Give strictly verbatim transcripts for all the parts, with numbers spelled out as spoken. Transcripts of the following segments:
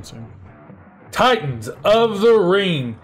announcing. Titans of the Ring.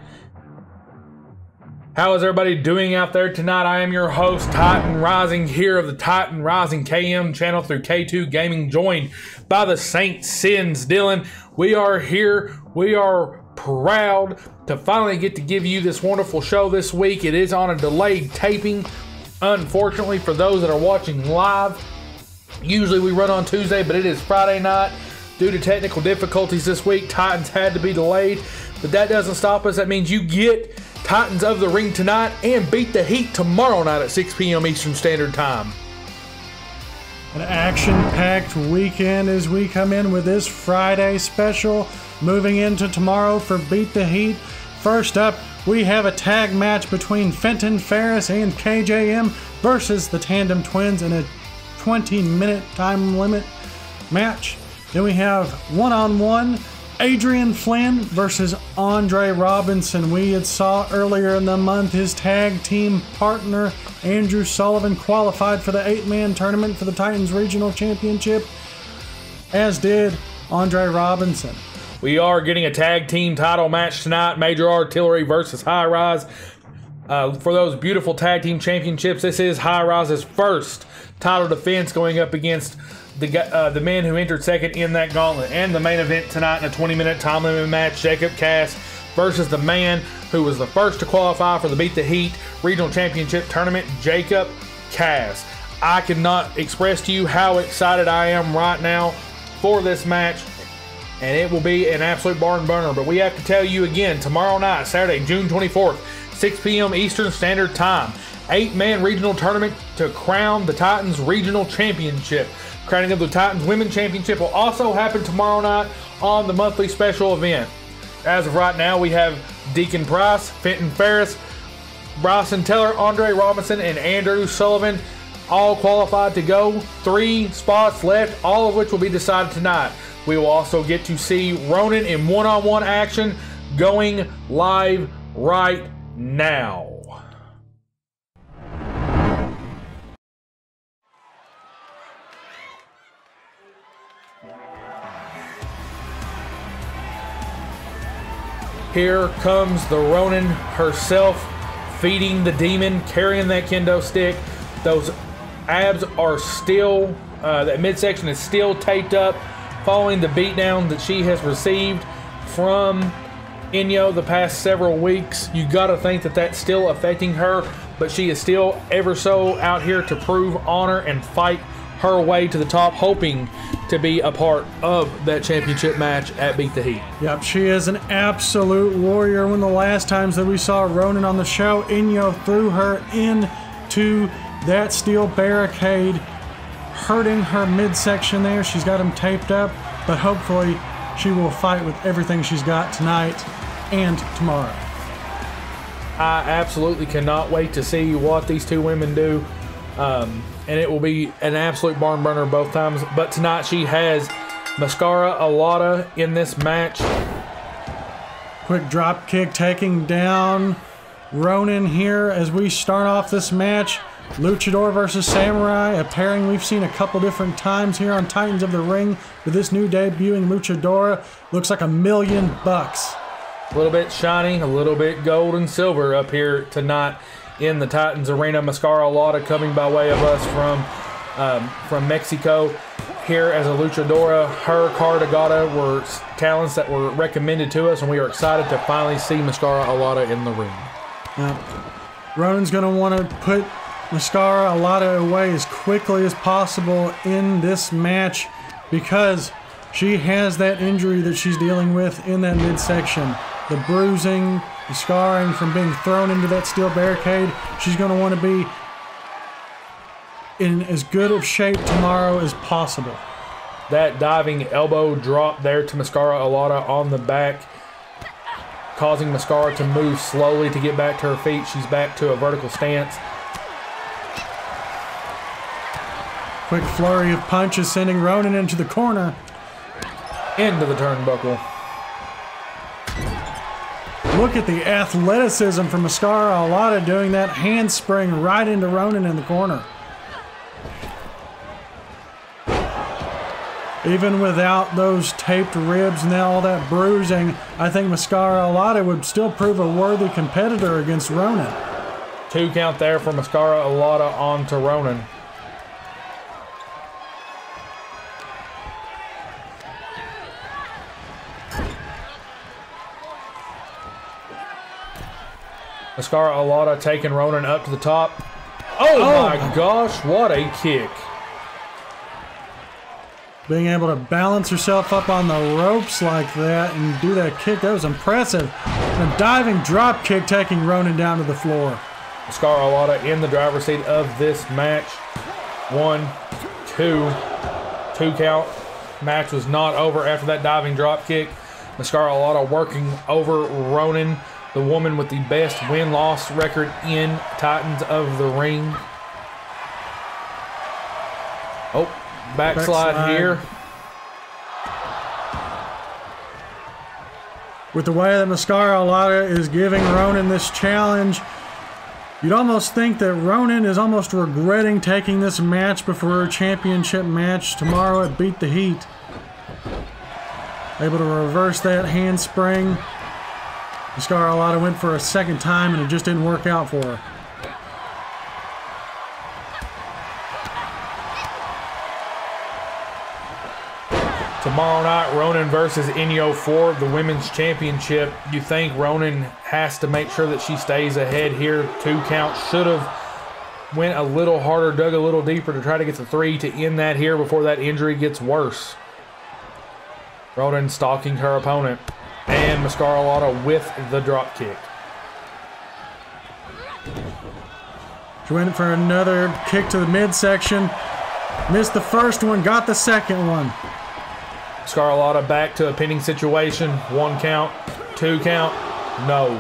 How is everybody doing out there tonight? I am your host, Titan Rising, here of the Titan Rising K M channel through K two Gaming, joined by the Saint Sins. Dylan, we are here. We are proud to finally get to give you this wonderful show this week. It is on a delayed taping, unfortunately, for those that are watching live. Usually we run on Tuesday, but it is Friday night. Due to technical difficulties this week, Titans had to be delayed, but that doesn't stop us. That means you get Titans of the Ring tonight and Beat the Heat tomorrow night at six p m Eastern Standard Time. An action-packed weekend as we come in with this Friday special, moving into tomorrow for Beat the Heat. First up, we have a tag match between Fenton Ferris and K J M versus the Tandem Twins in a twenty minute time limit match. Then we have one-on-one Adrian Flynn versus Andre Robinson. We had saw earlier in the month his tag team partner Andrew Sullivan qualified for the eight-man tournament for the Titans Regional Championship, as did Andre Robinson. We are getting a tag team title match tonight, Major Artillery versus High Rise. Uh, for those beautiful tag team championships, this is High Rise's first title defense, going up against the uh, the man who entered second in that gauntlet. And the main event tonight in a twenty minute time limit match, Jacob Cass versus the man who was the first to qualify for the Beat the Heat Regional Championship Tournament, Jacob Cass. I cannot express to you how excited I am right now for this match, and it will be an absolute barn burner. But we have to tell you again, tomorrow night, Saturday, June twenty-fourth, six p m Eastern Standard Time, eight-man regional tournament to crown the Titans Regional Championship. Crowning of the Titans Women's Championship will also happen tomorrow night on the monthly special event. As of right now, we have Deacon Price, Fenton Ferris, Bryson Teller, Andre Robinson, and Andrew Sullivan all qualified to go. Three spots left, all of which will be decided tonight. We will also get to see Ronan in one-on-one action going live right now. Here comes the Ronin herself, feeding the demon, carrying that kendo stick. Those abs are still, uh, that midsection is still taped up, following the beatdown that she has received from Inyo the past several weeks. You gotta think that that's still affecting her, but she is still ever so out here to prove honor and fight her way to the top, hoping to be a part of that championship match at Beat the Heat. Yep, she is an absolute warrior. One of the last times that we saw Ronan on the show, Inyo threw her into that steel barricade, hurting her midsection there. She's got them taped up, but hopefully she will fight with everything she's got tonight and tomorrow. I absolutely cannot wait to see what these two women do. Um, and it will be an absolute barn burner both times. But tonight she has Mascara Alada in this match. Quick drop kick taking down Ronan here as we start off this match. Luchador versus Samurai, a pairing we've seen a couple different times here on Titans of the Ring. With this new debuting Luchadora, looks like a million bucks. A little bit shiny, a little bit gold and silver up here tonight in the Titans Arena. Mascara Alada coming by way of us from um, from Mexico here as a luchadora. Her Cartagata were talents that were recommended to us, and we are excited to finally see Mascara Alada in the ring. Uh, Ronan's going to want to put Mascara Alada away as quickly as possible in this match because she has that injury that she's dealing with in that midsection. The bruising, the scarring from being thrown into that steel barricade. She's going to want to be in as good of shape tomorrow as possible. That diving elbow drop there to Mascara Alada on the back, causing Mascara to move slowly to get back to her feet. She's back to a vertical stance. Quick flurry of punches sending Ronan into the corner. Into the turnbuckle. Look at the athleticism from Mascara Alada doing that handspring right into Ronan in the corner. Even without those taped ribs and all that bruising, I think Mascara Alada would still prove a worthy competitor against Ronan. Two count there for Mascara Alada on to Ronan. Mascara Alada taking Ronan up to the top. Oh, oh my gosh, what a kick. Being able to balance herself up on the ropes like that and do that kick, that was impressive. A diving drop kick taking Ronan down to the floor. Mascara Alada in the driver's seat of this match. One, two, two count. Match was not over after that diving drop kick. Mascara Alada working over Ronan, the woman with the best win-loss record in Titans of the Ring. Oh, backslide, backslide here. With the way that Mascara Alada is giving Ronan this challenge, you'd almost think that Ronan is almost regretting taking this match before her championship match tomorrow at Beat the Heat. Able to reverse that handspring. Mascara Alada went for a second time and it just didn't work out for her. Tomorrow night, Ronan versus Inyo for the Women's Championship. You think Ronan has to make sure that she stays ahead here. Two count. Should have went a little harder, dug a little deeper to try to get the three to end that here before that injury gets worse. Ronan stalking her opponent. And Mascara Alada with the drop kick. She went for another kick to the midsection. Missed the first one, got the second one. Mascara Alada back to a pinning situation. One count, two count, no.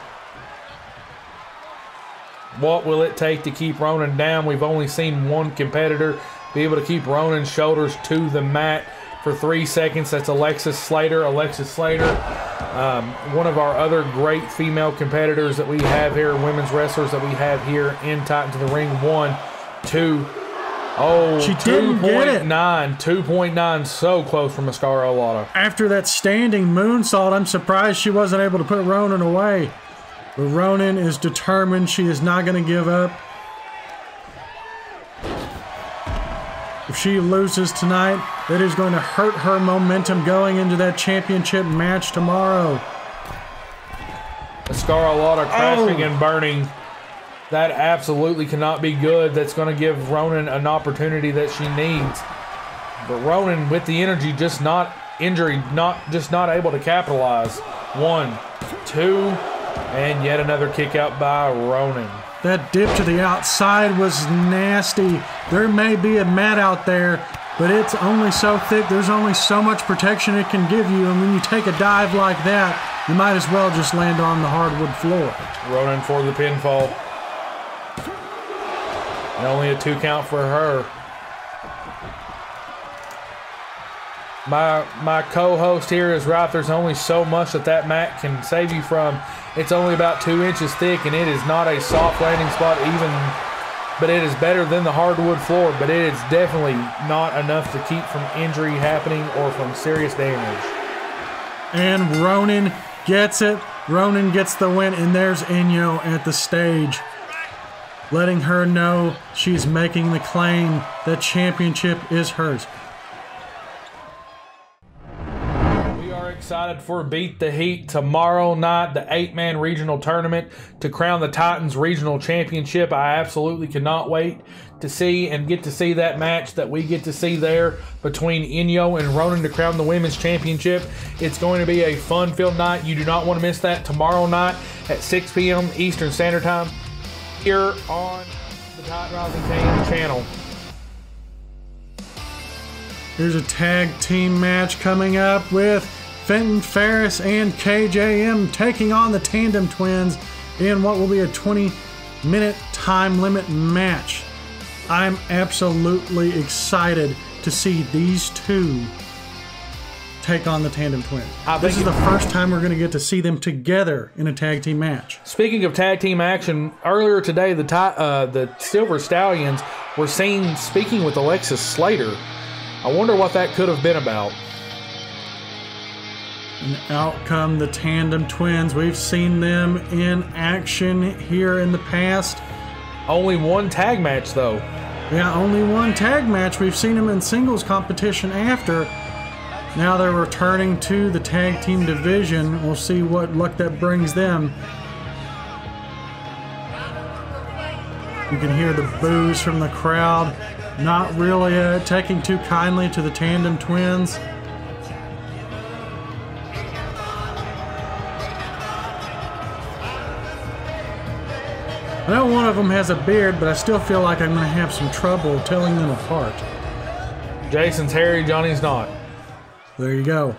What will it take to keep Ronan down? We've only seen one competitor be able to keep Ronan's shoulders to the mat for three seconds. That's Alexis Slater. Alexis Slater, um, one of our other great female competitors that we have here, women's wrestlers that we have here in Titans of the Ring. One, two, oh, she didn't get it. nine, two point nine, so close for Mascara Alada. After that standing moonsault, I'm surprised she wasn't able to put Ronan away. But Ronan is determined. She is not going to give up. If she loses tonight, that is going to hurt her momentum going into that championship match tomorrow. Mascara Alada crashing oh. and burning. That absolutely cannot be good. That's going to give Ronan an opportunity that she needs. But Ronan with the energy, just not injury, not just not able to capitalize. One, two, and yet another kick out by Ronan. That dip to the outside was nasty. There may be a mat out there, but it's only so thick. There's only so much protection it can give you. And when you take a dive like that, you might as well just land on the hardwood floor. Ronan for the pinfall. And only a two count for her. My my co-host here is right. There's only so much that that mat can save you from. It's only about two inches thick, and it is not a soft landing spot even, but it is better than the hardwood floor, but it is definitely not enough to keep from injury happening or from serious damage. And Ronan gets it. Ronan gets the win, and there's Inyo at the stage, letting her know she's making the claim that championship is hers. Excited for Beat the Heat tomorrow night, the eight-man regional tournament to crown the Titans Regional Championship. I absolutely cannot wait to see and get to see that match that we get to see there between Inyo and Ronan to crown the Women's Championship. It's going to be a fun-filled night. You do not want to miss that tomorrow night at six p m Eastern Standard Time here on the Titan Rising Kane channel. Here's a tag team match coming up with Fenton Ferris and K J M taking on the Tandem Twins in what will be a twenty minute time limit match. I'm absolutely excited to see these two take on the Tandem Twins. This is the first time we're going to get to see them together in a tag team match. Speaking of tag team action, earlier today the uh, the Silver Stallions were seen speaking with Alexis Slater. I wonder what that could have been about. And out come the Tandem Twins. We've seen them in action here in the past. Only one tag match, though. Yeah, only one tag match. We've seen them in singles competition after. Now they're returning to the tag team division. We'll see what luck that brings them. You can hear the boos from the crowd. Not really uh, taking too kindly to the Tandem Twins. I know one of them has a beard, but I still feel like I'm going to have some trouble telling them apart. Jason's hairy, Johnny's not. There you go.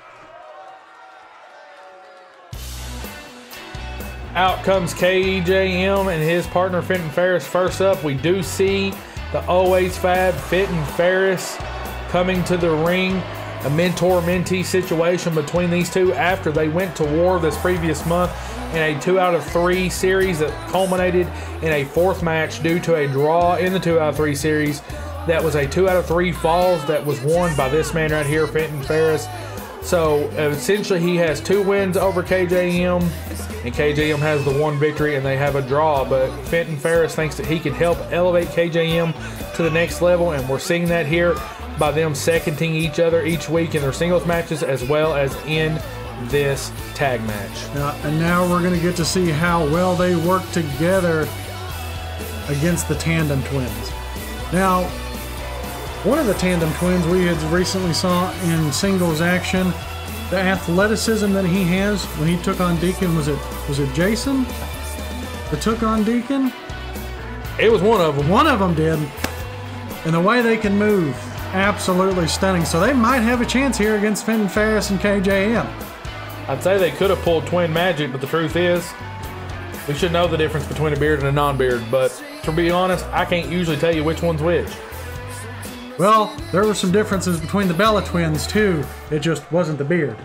Out comes K J M and his partner Fenton Ferris. First up, we do see the always fab Fenton Ferris coming to the ring. A mentor-mentee situation between these two after they went to war this previous month in a two out of three series that culminated in a fourth match due to a draw in the two out of three series. That was a two out of three falls that was won by this man right here, Fenton Ferris. So essentially he has two wins over K J M, and K J M has the one victory and they have a draw. But Fenton Ferris thinks that he can help elevate K J M to the next level, and we're seeing that here by them seconding each other each week in their singles matches as well as in this tag match. Uh, and now we're going to get to see how well they work together against the Tandem Twins. Now, one of the Tandem Twins we had recently saw in singles action, the athleticism that he has when he took on Deacon, was it was it Jason that took on Deacon? It was one of them. One of them did. And the way they can move, absolutely stunning. So they might have a chance here against Fenton Ferris and K J M. I'd say they could have pulled twin magic, but the truth is, we should know the difference between a beard and a non-beard. But to be honest, I can't usually tell you which one's which. Well, there were some differences between the Bella Twins too. It just wasn't the beard.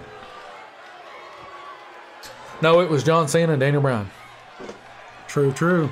No, it was John Cena and Daniel Bryan. True, true.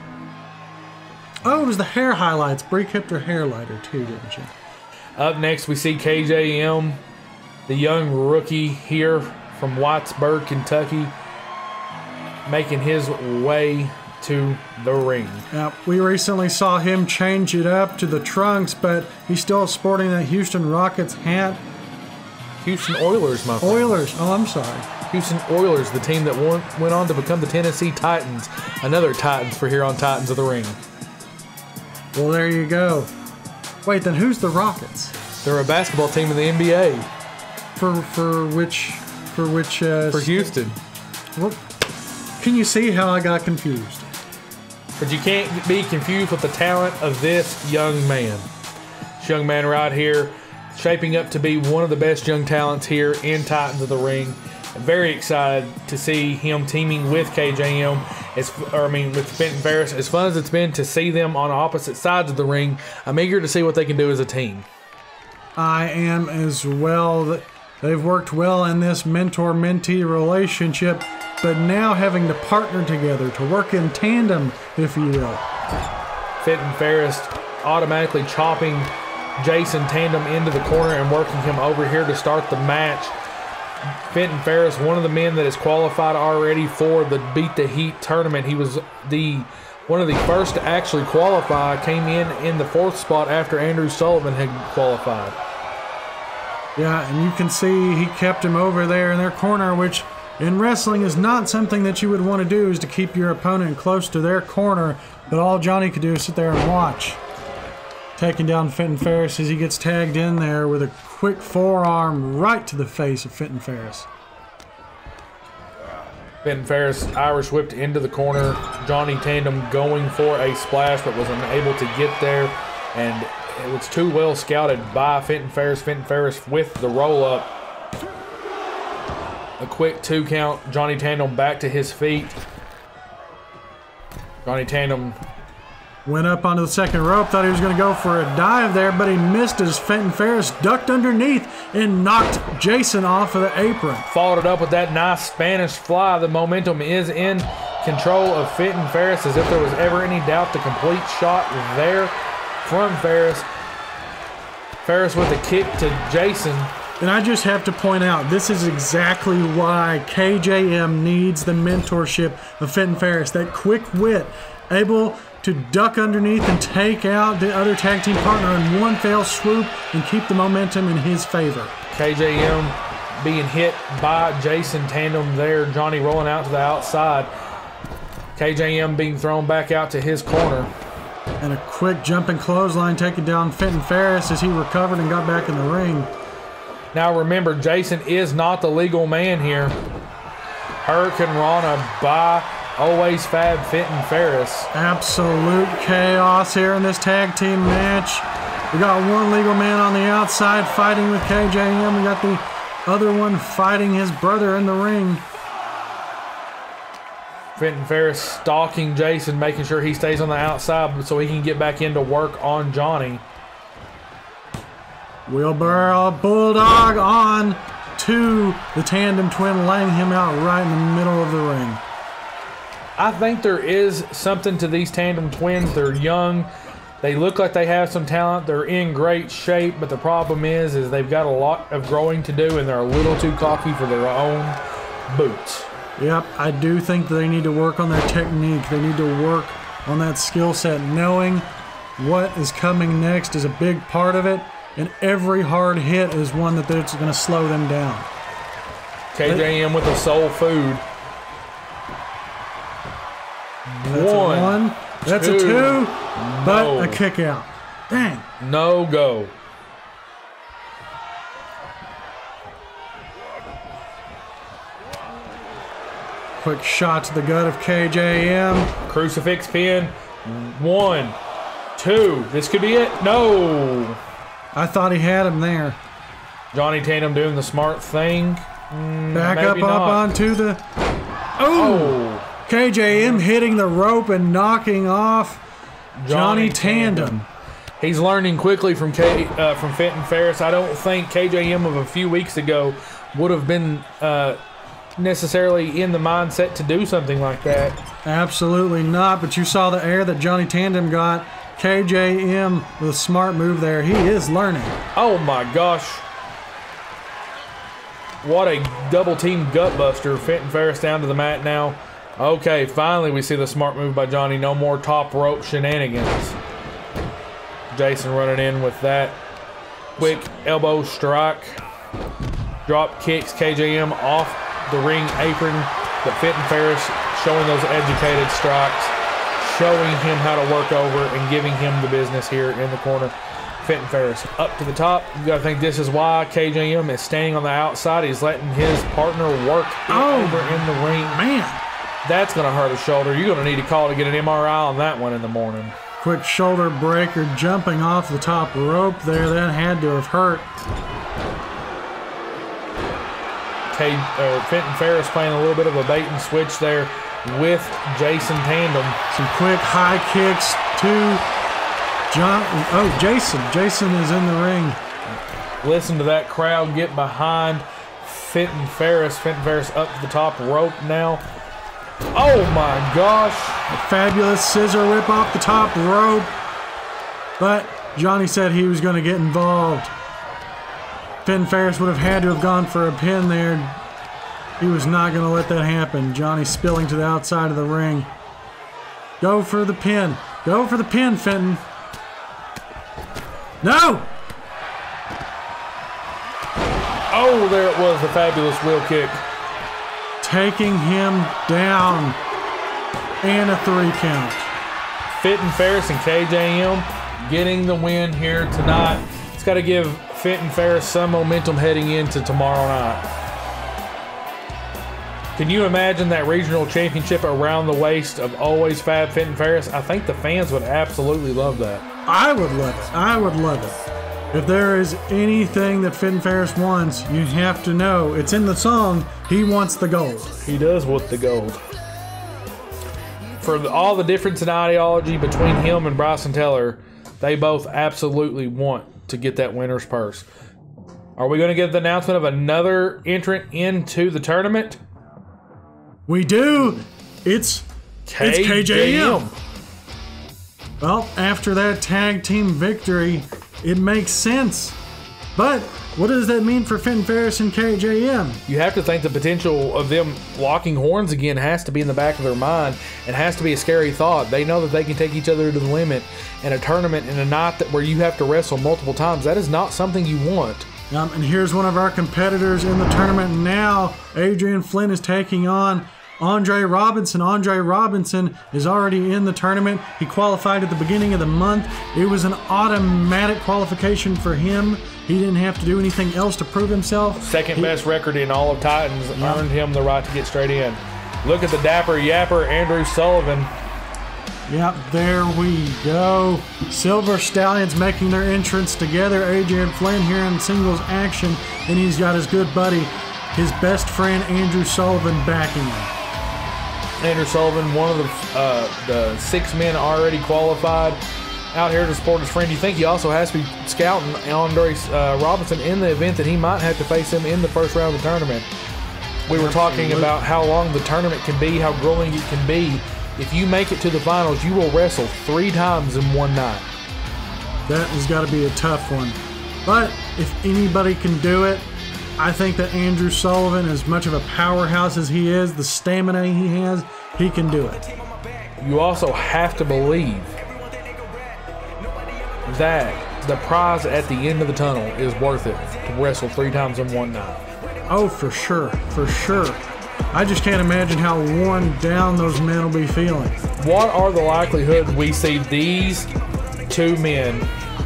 Oh, it was the hair highlights. Brie kept her hair lighter too, didn't she? Up next, we see K J M, the young rookie here from Whitesburg, Kentucky, making his way to the ring. Now, we recently saw him change it up to the trunks, but he's still sporting that Houston Rockets hat. Houston Oilers, my friend. Oilers. Oh, I'm sorry. Houston Oilers, the team that won, went on to become the Tennessee Titans. Another Titans for here on Titans of the Ring. Well, there you go. Wait, then who's the Rockets? They're a basketball team in the N B A. For for which for which uh, For Houston. What? Can you see how I got confused? But you can't be confused with the talent of this young man. This young man right here, shaping up to be one of the best young talents here in Titans of the Ring. I'm very excited to see him teaming with K J M, as, or I mean with Fenton Ferris. As fun as it's been to see them on opposite sides of the ring, I'm eager to see what they can do as a team. I am as well. They've worked well in this mentor-mentee relationship, but now having to partner together, to work in tandem, if you will. Fenton Ferris automatically chopping Jason Tandem into the corner and working him over here to start the match. Fenton Ferris, one of the men that is qualified already for the Beat the Heat tournament. He was the one of the first to actually qualify, came in in the fourth spot after Andrew Sullivan had qualified. Yeah, and you can see he kept him over there in their corner, which in wrestling is not something that you would want to do, is to keep your opponent close to their corner, but all Johnny could do is sit there and watch. Taking down Fenton Ferris as he gets tagged in there with a quick forearm right to the face of Fenton Ferris. Fenton Ferris Irish whipped into the corner. Johnny Tandem going for a splash but was unable to get there, and it was too well scouted by Fenton Ferris. Fenton Ferris with the roll up. A quick two count. Johnny Tandem back to his feet. Johnny Tandem went up onto the second rope, thought he was going to go for a dive there, but he missed as Fenton Ferris ducked underneath and knocked Jason off of the apron. Followed it up with that nice Spanish fly. The momentum is in control of Fenton Ferris, as if there was ever any doubt. The complete shot there from Ferris. Ferris with a kick to Jason. And I just have to point out, this is exactly why K J M needs the mentorship of Fenton Ferris. That quick wit, able to duck underneath and take out the other tag team partner in one fell swoop and keep the momentum in his favor. K J M being hit by Jason Tandem there. Johnny rolling out to the outside. K J M being thrown back out to his corner. And a quick jumping clothesline taking down Fenton Ferris as he recovered and got back in the ring. Now remember, Jason is not the legal man here. Hurricane Rana by Always Fab Fenton Ferris. Absolute chaos here in this tag team match. We got one legal man on the outside fighting with K J M. We got the other one fighting his brother in the ring. Fenton Ferris stalking Jason, making sure he stays on the outside so he can get back into work on Johnny. Wheelbarrow Bulldog on to the tandem twin, laying him out right in the middle of the ring. I think there is something to these tandem twins. They're young. They look like they have some talent. They're in great shape, but the problem is, is they've got a lot of growing to do, and they're a little too cocky for their own boots. Yep, I do think they need to work on their technique. They need to work on that skill set. Knowing what is coming next is a big part of it. And every hard hit is one that that's going to slow them down. K J M with the soul food. That's one, a one. That's two, a two. But no. a kick out. Dang. No go. Quick shot to the gut of K J M. Crucifix pin. One, two. This could be it. No. I thought he had him there. Johnny Tandem doing the smart thing. Mm, Back up, not. up onto the... Oh! Oh. K J M hitting the rope and knocking off Johnny, Johnny Tandem. Tandem. He's learning quickly from K, uh, from Fenton Ferris. I don't think K J M of a few weeks ago would have been uh, necessarily in the mindset to do something like that. Absolutely not, but you saw the air that Johnny Tandem got. K J M with a smart move there. He is learning. Oh my gosh. What a double team gut buster. Fenton Ferris down to the mat now. Okay, finally we see the smart move by Johnny. No more top rope shenanigans. Jason running in with that quick elbow strike. Drop kicks K J M off the ring apron. But Fenton Ferris showing those educated strikes, showing him how to work over and giving him the business here in the corner. Fenton Ferris up to the top. You got to think this is why K J M is standing on the outside. He's letting his partner work Oh, over in the ring. Man. That's going to hurt his shoulder. You're going to need a call to get an M R I on that one in the morning. Quick shoulder breaker jumping off the top rope there. That had to have hurt. K, uh, Fenton Ferris playing a little bit of a bait and switch there with Jason Tandem. Some quick high kicks to John. Oh, Jason. Jason is in the ring. Listen to that crowd get behind Fenton Ferris. Fenton Ferris up to the top rope now. Oh my gosh. A fabulous scissor whip off the top rope. But Johnny said he was going to get involved. Fenton Ferris would have had to have gone for a pin there. He was not going to let that happen. Johnny spilling to the outside of the ring. Go for the pin. Go for the pin, Fenton. No! Oh, there it was, the fabulous wheel kick. Taking him down. And a three count. Fenton Ferris and K J M getting the win here tonight. It's got to give Fenton Ferris some momentum heading into tomorrow night. Can you imagine that regional championship around the waist of Always Fab Fenton Ferris? I think the fans would absolutely love that. I would love it. I would love it. If there is anything that Fenton Ferris wants, you have to know it's in the song. He wants the gold. He does want the gold. For the, all the difference in ideology between him and Bryson Teller, they both absolutely want to get that winner's purse. Are we going to get the announcement of another entrant into the tournament? We do. It's K J M. It's K J M. Well, after that tag team victory, it makes sense But what does that mean for Fenton Ferris and K J M? You have to think the potential of them locking horns again has to be in the back of their mind and has to be a scary thought. They know that they can take each other to the limit in a tournament in a night that where you have to wrestle multiple times. That is not something you want. Um, and here's one of our competitors in the tournament now. Adrian Flynn is taking on Andre Robinson. Andre Robinson is already in the tournament. He qualified at the beginning of the month. It was an automatic qualification for him. He didn't have to do anything else to prove himself. Second he, best record in all of Titans yeah. earned him the right to get straight in. Look at the dapper yapper Andrew Sullivan. Yep, there we go. Silver Stallions making their entrance together. Adrian Flynn here in singles action, and he's got his good buddy, his best friend Andrew Sullivan backing him. Andrew Sullivan, one of the uh, the six men already qualified, out here to support his friend. You think he also has to be scouting Andre uh, Robinson in the event that he might have to face him in the first round of the tournament. We were talking about how long the tournament can be, how grueling it can be. If you make it to the finals, you will wrestle three times in one night. That has got to be a tough one. But if anybody can do it, I think that Andrew Sullivan, as much of a powerhouse as he is, the stamina he has, he can do it. You also have to believe that the prize at the end of the tunnel is worth it to wrestle three times in one night. Oh, for sure, for sure. I just can't imagine how worn down those men will be feeling. What are the likelihoods we see these two men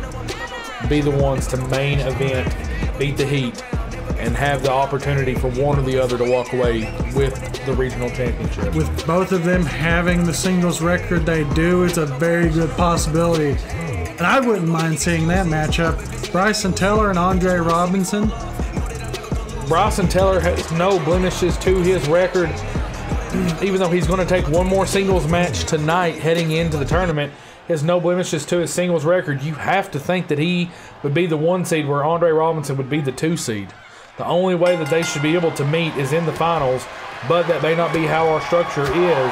be the ones to main event, beat the Heat, and have the opportunity for one or the other to walk away with the regional championship? With both of them having the singles record they do, it's a very good possibility. And I wouldn't mind seeing that matchup. Bryson Teller and Andre Robinson. Bryson Teller has no blemishes to his record. Even though he's going to take one more singles match tonight heading into the tournament, he has no blemishes to his singles record. You have to think that he would be the one seed where Andre Robinson would be the two seed. The only way that they should be able to meet is in the finals, but that may not be how our structure is.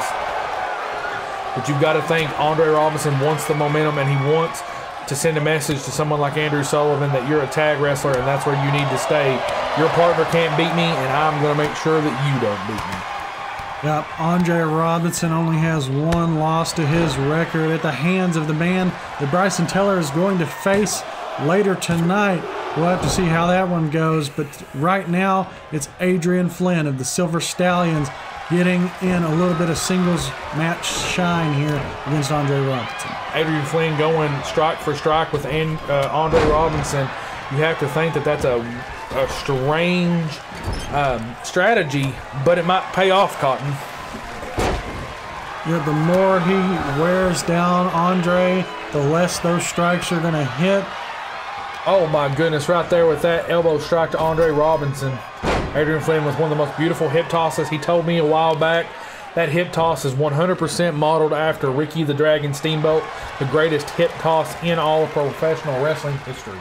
But you've got to think Andre Robinson wants the momentum, and he wants to send a message to someone like Andrew Sullivan that you're a tag wrestler and that's where you need to stay. Your partner can't beat me, and I'm going to make sure that you don't beat me. Yep, Andre Robinson only has one loss to his record at the hands of the man that Bryson Teller is going to face later tonight. We'll have to see how that one goes, but right now it's Adrian Flynn of the Silver Stallions getting in a little bit of singles match shine here against Andre Robinson. Adrian Flynn going strike for strike with uh, Andre Robinson. You have to think that that's a, a strange um, strategy, but it might pay off, Cotton. Yeah, the more he wears down Andre, the less those strikes are going to hit. Oh my goodness, right there with that elbow strike to Andre Robinson. Adrian Flynn with one of the most beautiful hip tosses. He told me a while back that hip toss is one hundred percent modeled after Ricky the Dragon Steamboat, the greatest hip toss in all of professional wrestling history.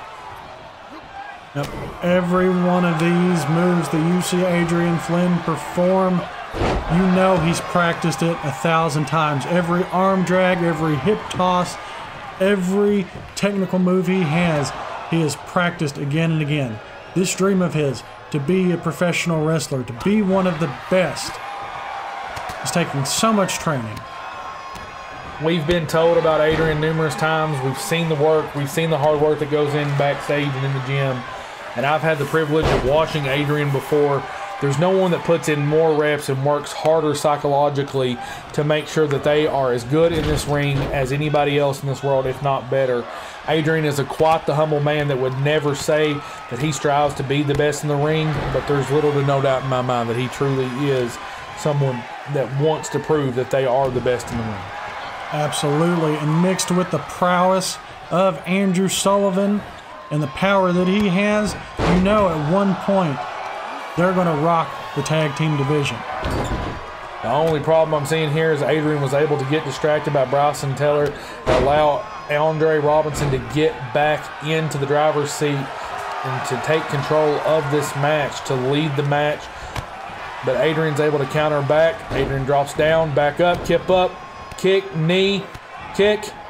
Yep. Every one of these moves that you see Adrian Flynn perform, you know he's practiced it a thousand times. Every arm drag, every hip toss, every technical move he has, he has practiced again and again. This dream of his, to be a professional wrestler, to be one of the best, is taking so much training. We've been told about Adrian numerous times. We've seen the work. We've seen the hard work that goes in backstage and in the gym. And I've had the privilege of watching Adrian before. There's no one that puts in more reps and works harder psychologically to make sure that they are as good in this ring as anybody else in this world, if not better. Adrian is a quite the humble man that would never say that he strives to be the best in the ring, but there's little to no doubt in my mind that he truly is someone that wants to prove that they are the best in the ring. Absolutely, and mixed with the prowess of Andrew Sullivan and the power that he has, you know at one point they're going to rock the tag team division. The only problem I'm seeing here is Adrian was able to get distracted by Bryson Teller and allow Andre Robinson to get back into the driver's seat and to take control of this match, to lead the match. But Adrian's able to counter back. Adrian drops down, back up, kip up, kick, knee, kick.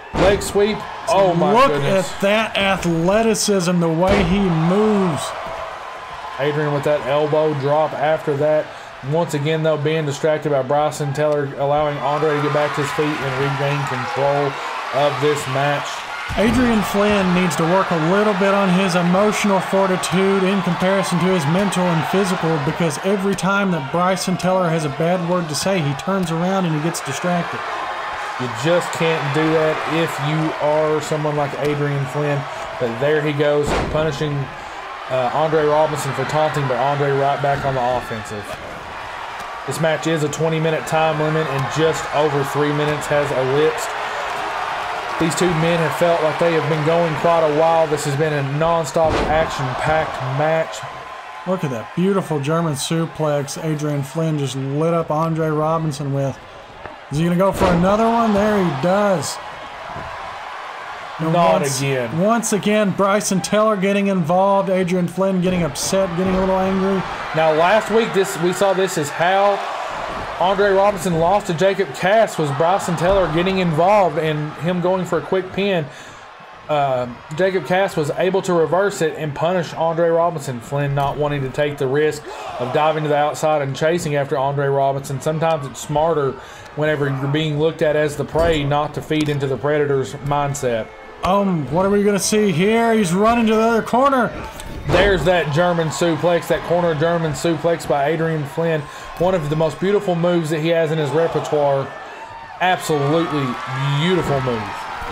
Leg sweep. Oh, my Look goodness. at that athleticism, the way he moves. Adrian with that elbow drop after that. Once again, though, being distracted by Bryson Tiller, allowing Andre to get back to his feet and regain control of this match. Adrian Flynn needs to work a little bit on his emotional fortitude in comparison to his mental and physical, because every time that Bryson Tiller has a bad word to say, he turns around and he gets distracted. You just can't do that if you are someone like Adrian Flynn. But there he goes, punishing uh, Andre Robinson for taunting, but Andre right back on the offensive. This match is a twenty minute time limit, and just over three minutes has elapsed. These two men have felt like they have been going quite a while. This has been a non-stop action-packed match. Look at that beautiful German suplex Adrian Flynn just lit up Andre Robinson with. Is he going to go for another one? There he does. And Not once, again. Once again, Bryson Tiller getting involved. Adrian Flynn getting upset, getting a little angry. Now, last week this we saw this as how Andre Robinson lost to Jacob Cass, was Bryson Tiller getting involved and him going for a quick pin. Uh, Jacob Cass was able to reverse it and punish Andre Robinson. Flynn not wanting to take the risk of diving to the outside and chasing after Andre Robinson. Sometimes it's smarter whenever you're being looked at as the prey not to feed into the predator's mindset. Um, what are we going to see here? He's running to the other corner. There's that German suplex, that corner German suplex by Adrian Flynn. One of the most beautiful moves that he has in his repertoire. Absolutely beautiful move.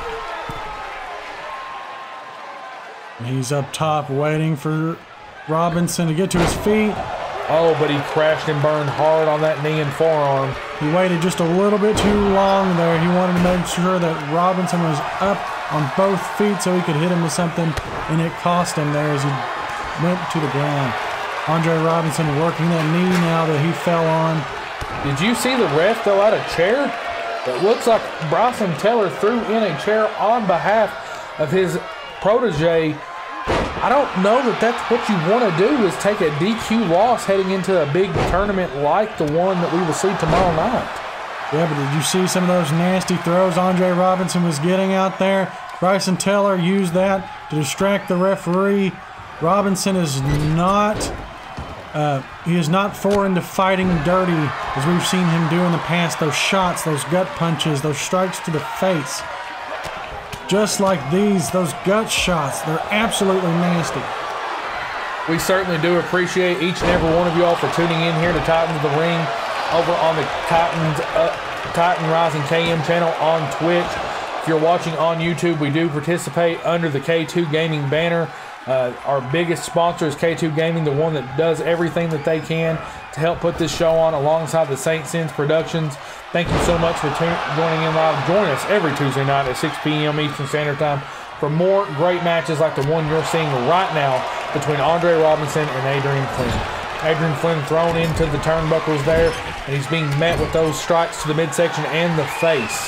He's up top waiting for Robinson to get to his feet. Oh, but he crashed and burned hard on that knee and forearm. He waited just a little bit too long there. He wanted to make sure that Robinson was up on both feet so he could hit him with something, and it cost him there as he went to the ground. Andre Robinson working that knee now that he fell on. Did you see the ref throw out a chair? It looks like Bryson Tiller threw in a chair on behalf of his protege. I don't know that that's what you want to do, is take a D Q loss heading into a big tournament like the one that we will see tomorrow night. Yeah, but did you see some of those nasty throws Andre Robinson was getting out there? Bryson Tiller used that to distract the referee. Robinson is not, uh, he is not foreign to fighting dirty, as we've seen him do in the past. Those shots, those gut punches, those strikes to the face. Just like these, those gut shots, they're absolutely nasty. We certainly do appreciate each and every one of you all for tuning in here to Titans of the Ring over on the Titans, uh, Titan Rising K M channel on Twitch. If you're watching on YouTube, we do participate under the K two Gaming banner. Uh, our biggest sponsor is K two Gaming, the one that does everything that they can to help put this show on alongside the Saint Sins Productions. Thank you so much for joining in live. Join us every Tuesday night at six p m Eastern Standard Time for more great matches like the one you're seeing right now between Andre Robinson and Adrian Flynn. Adrian Flynn thrown into the turnbuckles there, and he's being met with those strikes to the midsection and the face.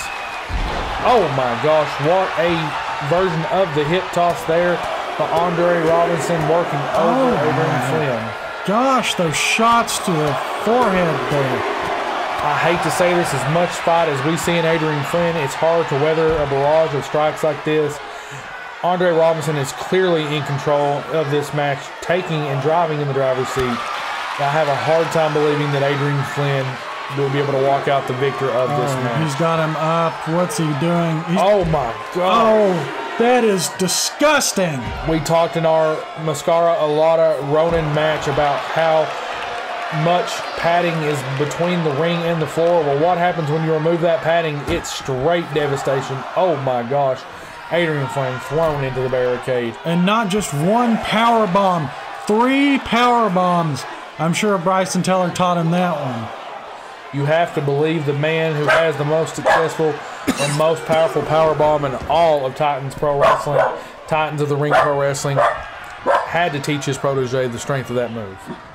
Oh my gosh, what a version of the hip toss there by Andre Robinson working over oh Adrian Flynn. Gosh, those shots to the forehead there. I hate to say this, as much fight as we see in Adrian Flynn, it's hard to weather a barrage of strikes like this. Andre Robinson is clearly in control of this match, taking and driving in the driver's seat. I have a hard time believing that Adrian Flynn will be able to walk out the victor of this oh, match. He's got him up. What's he doing? He's, oh my God. Oh, that is disgusting. We talked in our Mascara Alada Ronin match about how much padding is between the ring and the floor. Well, what happens when you remove that padding? It's straight devastation. Oh my gosh. Adrian Flynn thrown into the barricade. And not just one power bomb, three power bombs. I'm sure Bryson Tiller taught him that one. You have to believe the man who has the most successful and most powerful power bomb in all of Titans Pro Wrestling, Titans of the Ring Pro Wrestling, had to teach his protege the strength of that move.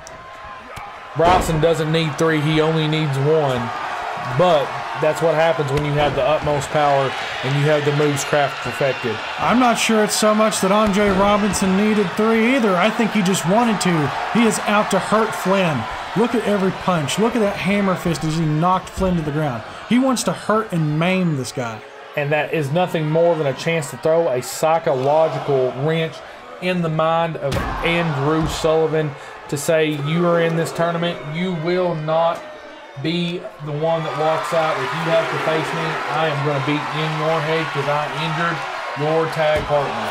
Bryson doesn't need three, he only needs one. But that's what happens when you have the utmost power and you have the moves craft perfected. I'm not sure it's so much that Andre Robinson needed three either. I think he just wanted to. He is out to hurt Flynn. Look at every punch. Look at that hammer fist as he knocked Flynn to the ground. He wants to hurt and maim this guy. And that is nothing more than a chance to throw a psychological wrench in the mind of Andrew Sullivan to say, you are in this tournament, you will not be the one that walks out. If you have to face me, I am going to beat in your head because I injured your tag partner.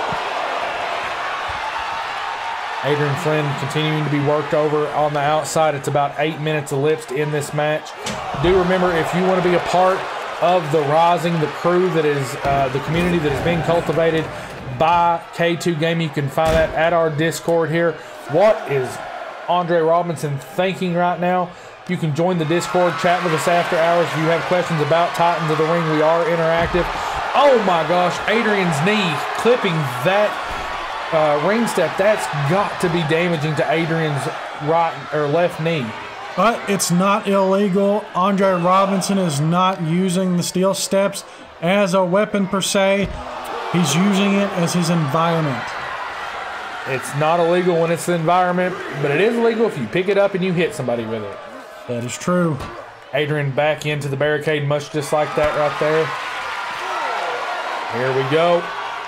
Adrian Flynn continuing to be worked over on the outside. It's about eight minutes elapsed in this match. Do remember, if you want to be a part of the Rising, the crew that is uh, the community that is being cultivated by K two Gaming, you can find that at our Discord here. What is Andre Robinson thinking right now? You can join the Discord, chat with us after hours. If you have questions about Titans of the Ring, we are interactive. Oh my gosh, Adrian's knee clipping that uh, ring step. That's got to be damaging to Adrian's right or left knee. But it's not illegal. Andre Robinson is not using the steel steps as a weapon per se. He's using it as his environment. It's not illegal when it's the environment, but it is illegal if you pick it up and you hit somebody with it. That is true. Adrian back into the barricade, much just like that right there. Here we go.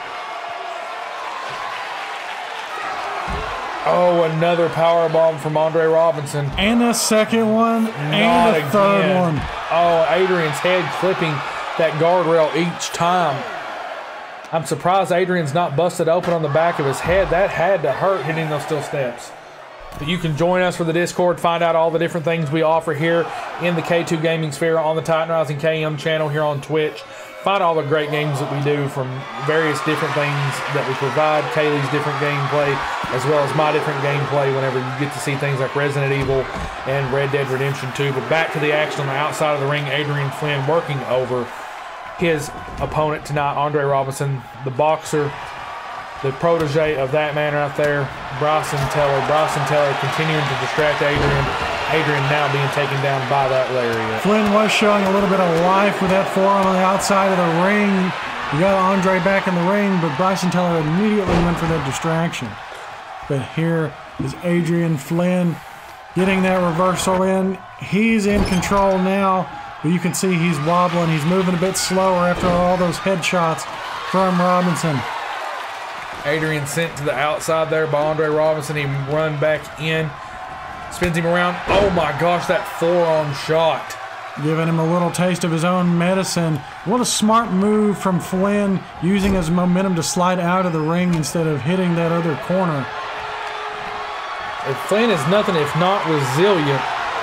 Oh, another power bomb from Andre Robinson. And a second one, Not and a again. third one. Oh, Adrian's head clipping that guardrail each time. I'm surprised Adrian's not busted open on the back of his head. That had to hurt hitting those steel steps. But you can join us for the Discord, find out all the different things we offer here in the K two Gaming Sphere on the Titan Rising K M channel here on Twitch. Find all the great games that we do from various different things that we provide, Kaylee's different gameplay, as well as my different gameplay whenever you get to see things like Resident Evil and Red Dead Redemption two. But back to the action on the outside of the ring, Adrian Flynn working over his opponent tonight, Andre Robinson, the boxer, the protege of that man right there, Bryson Teller. Bryson Teller continuing to distract Adrian. Adrian now being taken down by that lariat. Flynn was showing a little bit of life with that forearm on the outside of the ring. You got Andre back in the ring, but Bryson Teller immediately went for that distraction. But here is Adrian Flynn getting that reversal in. He's in control now, but you can see he's wobbling. He's moving a bit slower after all those headshots from Robinson. Adrian sent to the outside there by Andre Robinson. He run back in, spins him around. Oh my gosh, that forearm shot. Giving him a little taste of his own medicine. What a smart move from Flynn, using his momentum to slide out of the ring instead of hitting that other corner. If Flynn is nothing if not resilient.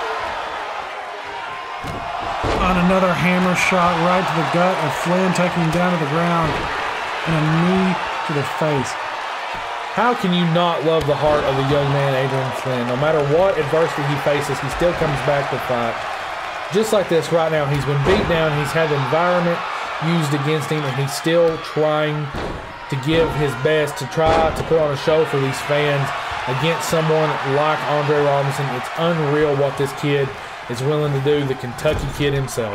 On another hammer shot right to the gut of Flynn, taking him down to the ground. And a knee to the face. How can you not love the heart of the young man, Adrian Flynn? No matter what adversity he faces, he still comes back to fight. Just like this right now, he's been beat down, he's had the environment used against him, and he's still trying to give his best to try to put on a show for these fans against someone like Andre Robinson. It's unreal what this kid is willing to do, the Kentucky kid himself.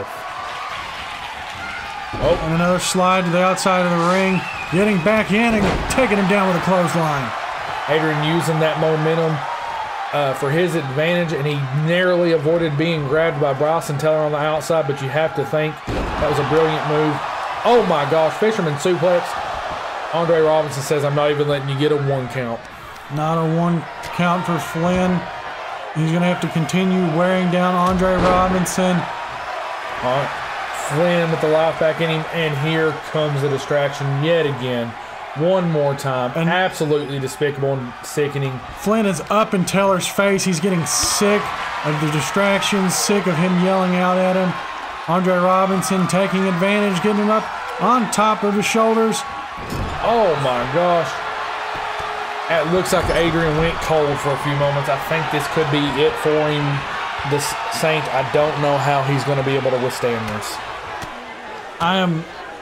Oh, and another slide to the outside of the ring, getting back in and taking him down with a clothesline. Adrian using that momentum uh, for his advantage, and he narrowly avoided being grabbed by Bryson Teller on the outside, but you have to think that was a brilliant move. Oh my gosh, fisherman suplex. Andre Robinson says, I'm not even letting you get a one count. Not a one count for Flynn. He's going to have to continue wearing down Andre Robinson. All right. Flynn with the life back in him, and here comes the distraction yet again. One more time. And absolutely despicable and sickening. Flynn is up in Teller's face. He's getting sick of the distractions, sick of him yelling out at him. Andre Robinson taking advantage, getting him up on top of his shoulders. Oh my gosh. It looks like Adrian went cold for a few moments. I think this could be it for him. This Saint, I don't know how he's going to be able to withstand this. I am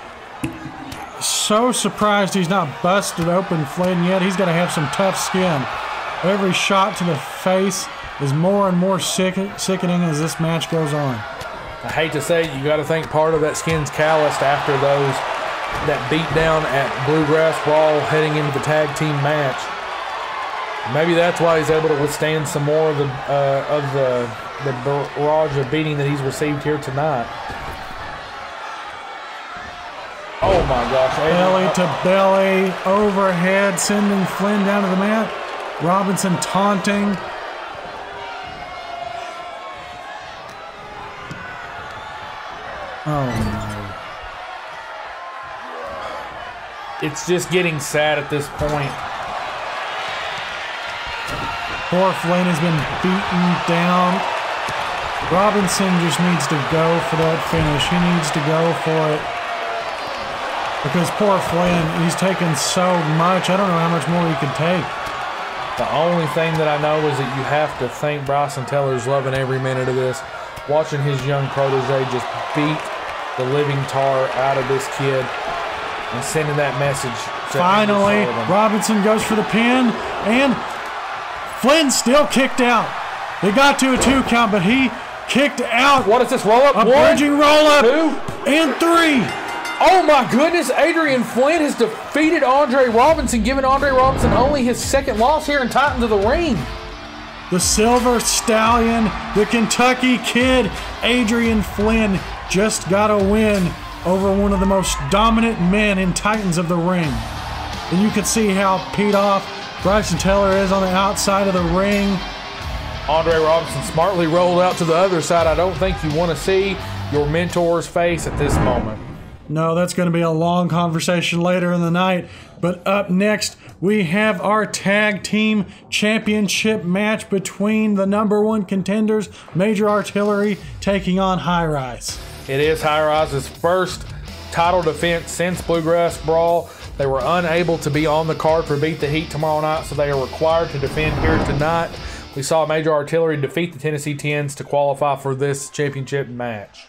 so surprised he's not busted open Flynn yet. He's got to have some tough skin. Every shot to the face is more and more sick sickening as this match goes on. I hate to say it, you got to think part of that skin's calloused after those that beat down at Bluegrass Brawl heading into the tag team match. Maybe that's why he's able to withstand some more of the uh, of the the barrage of beating that he's received here tonight. Oh my gosh. Belly to belly, overhead, sending Flynn down to the mat. Robinson taunting. Oh no. It's just getting sad at this point. Poor Flynn has been beaten down. Robinson just needs to go for that finish. He needs to go for it. Because poor Flynn, he's taken so much. I don't know how much more he could take. The only thing that I know is that you have to think Bryson Teller's loving every minute of this. Watching his young protege just beat the living tar out of this kid and sending that message. Finally, Robinson goes for the pin, and Flynn still kicked out. They got to a two count, but he kicked out. What is this, roll up? A One, bridging roll up, two, and three. Oh my goodness, Adrian Flynn has defeated Andre Robinson, giving Andre Robinson only his second loss here in Titans of the Ring. The Silver Stallion, the Kentucky Kid, Adrian Flynn, just got a win over one of the most dominant men in Titans of the Ring. And you can see how peed off Bryson Teller is on the outside of the ring. Andre Robinson smartly rolled out to the other side. I don't think you want to see your mentor's face at this moment. No, that's going to be a long conversation later in the night. But up next, we have our tag team championship match between the number one contenders, Major Artillery, taking on High Rise. It is High Rise's first title defense since Bluegrass Brawl. They were unable to be on the card for Beat the Heat tomorrow night, so they are required to defend here tonight. We saw Major Artillery defeat the Tennessee Tens to qualify for this championship match.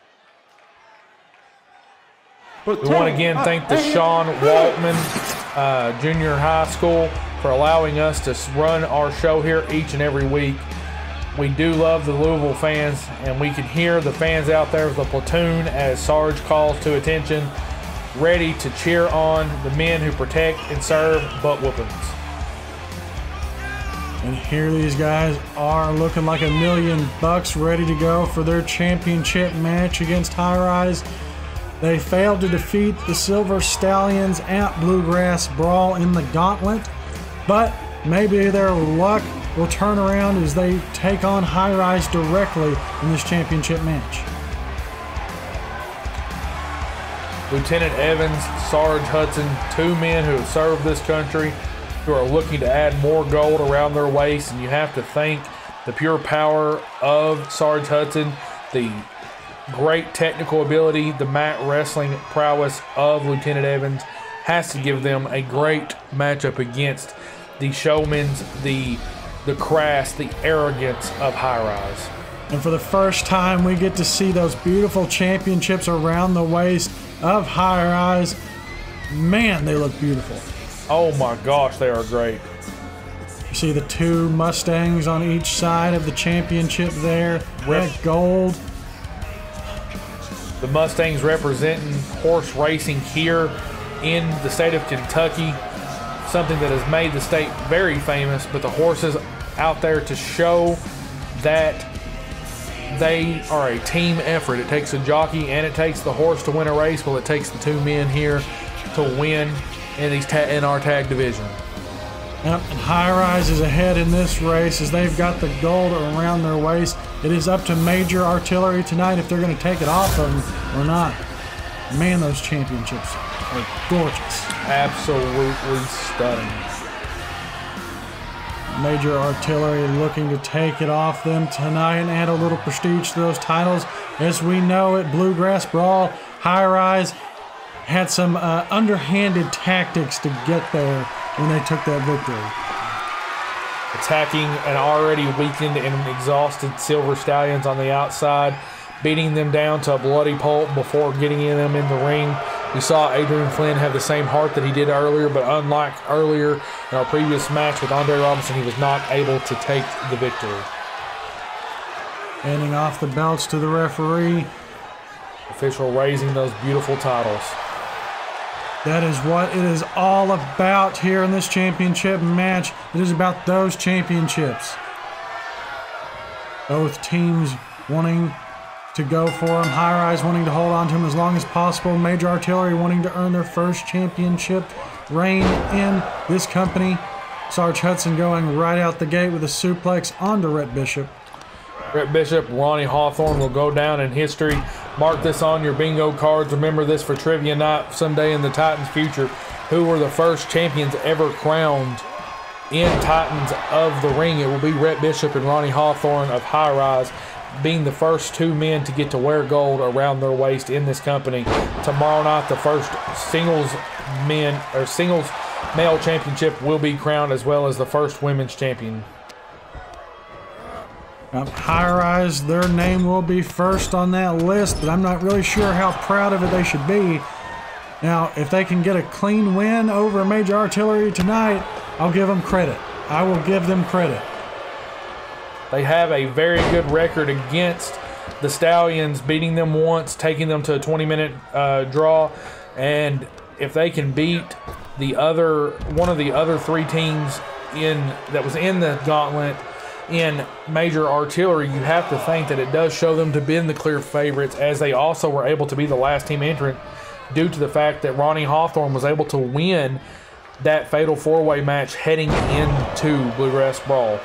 We want to again thank the Sean Waltman uh, Junior High School for allowing us to run our show here each and every week. We do love the Louisville fans, and we can hear the fans out there with the platoon as Sarge calls to attention, ready to cheer on the men who protect and serve butt whoopings. And here these guys are looking like a million bucks, ready to go for their championship match against High Rise. They failed to defeat the Silver Stallions at Bluegrass Brawl in the Gauntlet, but maybe their luck will turn around as they take on High Rise directly in this championship match. Lieutenant Evans, Sarge Hudson, two men who have served this country, who are looking to add more gold around their waist, and you have to thank the pure power of Sarge Hudson, the great technical ability, the mat wrestling prowess of Lieutenant Evans has to give them a great matchup against the showmans, the the crass, the arrogance of High Rise. And for the first time, we get to see those beautiful championships around the waist of High Rise. Man, they look beautiful. Oh my gosh, they are great. You see the two Mustangs on each side of the championship there. Red gold. The Mustangs representing horse racing here in the state of Kentucky. Something that has made the state very famous, but the horses out there to show that they are a team effort. It takes a jockey and it takes the horse to win a race. Well, it takes the two men here to win in these ta in our tag division. Yep, and High Rise is ahead in this race as they've got the gold around their waist. It is up to Major Artillery tonight if they're going to take it off of them or not. Man, those championships are gorgeous. Absolutely stunning. Major Artillery looking to take it off them tonight and add a little prestige to those titles. As we know at Bluegrass Brawl, High Rise had some uh, underhanded tactics to get there when they took that victory. Attacking an already weakened and exhausted Silver Stallions on the outside, beating them down to a bloody pulp before getting in them in the ring. We saw Adrian Flynn have the same heart that he did earlier, but unlike earlier in our previous match with Andre Robinson, he was not able to take the victory. Handing off the belts to the referee. Official raising those beautiful titles. That is what it is all about here in this championship match. It is about those championships. Both teams wanting to go for him. High Rise wanting to hold on to him as long as possible. Major Artillery wanting to earn their first championship reign in this company. Sarge Hudson going right out the gate with a suplex onto Rhett Bishop. Rhett Bishop, Ronnie Hawthorne will go down in history. Mark this on your bingo cards. Remember this for trivia night someday in the Titans future. Who were the first champions ever crowned in Titans of the Ring? It will be Rhett Bishop and Ronnie Hawthorne of High Rise, being the first two men to get to wear gold around their waist in this company. Tomorrow night, the first singles men or singles male championship will be crowned, as well as the first women's champion. Um, High Rise, their name will be first on that list, but I'm not really sure how proud of it they should be. Now, if they can get a clean win over Major Artillery tonight, I'll give them credit. I will give them credit. They have a very good record against the Stallions, beating them once, taking them to a twenty minute uh, draw, and if they can beat the other one of the other three teams in that was in the gauntlet in Major Artillery, you have to think that it does show them to be the clear favorites, as they also were able to be the last team entrant due to the fact that Ronnie Hawthorne was able to win that fatal four-way match heading into Bluegrass Brawl.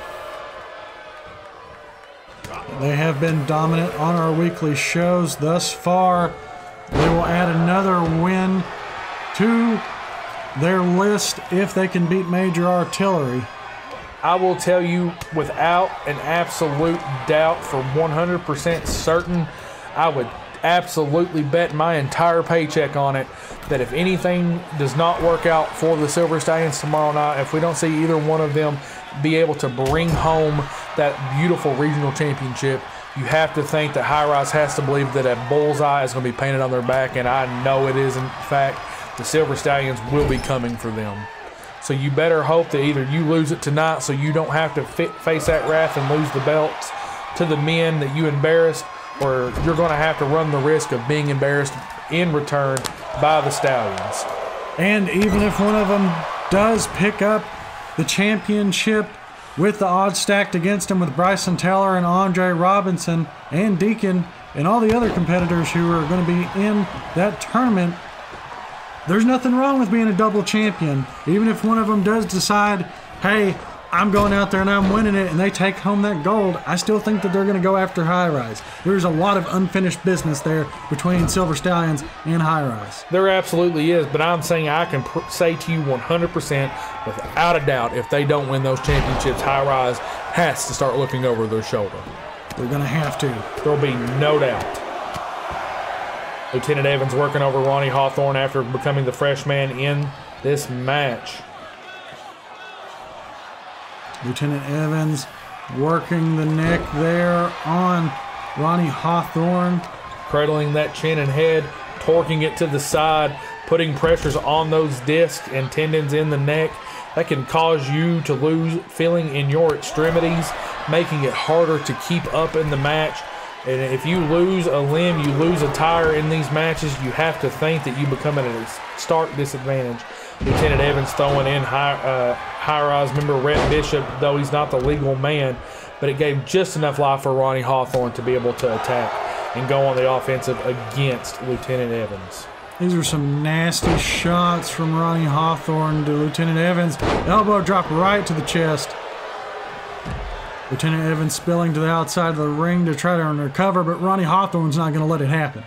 They have been dominant on our weekly shows thus far. They will add another win to their list if they can beat Major Artillery. I will tell you without an absolute doubt, for one hundred percent certain, I would absolutely bet my entire paycheck on it that if anything does not work out for the Silver Stallions tomorrow night, if we don't see either one of them be able to bring home that beautiful regional championship, you have to think that High Rise has to believe that a bullseye is going to be painted on their back, and I know it is. In fact, the Silver Stallions will be coming for them. So you better hope that either you lose it tonight so you don't have to fit, face that wrath and lose the belts to the men that you embarrassed, or you're going to have to run the risk of being embarrassed in return by the Stallions. And even if one of them does pick up the championship with the odds stacked against him with Bryson Taylor and Andre Robinson and Deacon and all the other competitors who are going to be in that tournament, there's nothing wrong with being a double champion. Even if one of them does decide, hey, I'm going out there and I'm winning it, and they take home that gold, I still think that they're going to go after High Rise. There's a lot of unfinished business there between Silver Stallions and High Rise. There absolutely is, but I'm saying I can pr- say to you one hundred percent without a doubt, if they don't win those championships, High Rise has to start looking over their shoulder. They're going to have to. There'll be no doubt. Lieutenant Evans working over Ronnie Hawthorne after becoming the freshman in this match. Lieutenant Evans working the neck there on Ronnie Hawthorne. Cradling that chin and head, torquing it to the side, putting pressures on those discs and tendons in the neck. That can cause you to lose feeling in your extremities, making it harder to keep up in the match. And if you lose a limb, you lose a tire in these matches, you have to think that you become at a stark disadvantage. Lieutenant Evans throwing in high, uh, high rise member Rhett Bishop, though he's not the legal man, but it gave just enough life for Ronnie Hawthorne to be able to attack and go on the offensive against Lieutenant Evans. These are some nasty shots from Ronnie Hawthorne to Lieutenant Evans. Elbow drop right to the chest. Lieutenant Evans spilling to the outside of the ring to try to recover, but Ronnie Hawthorne's not going to let it happen.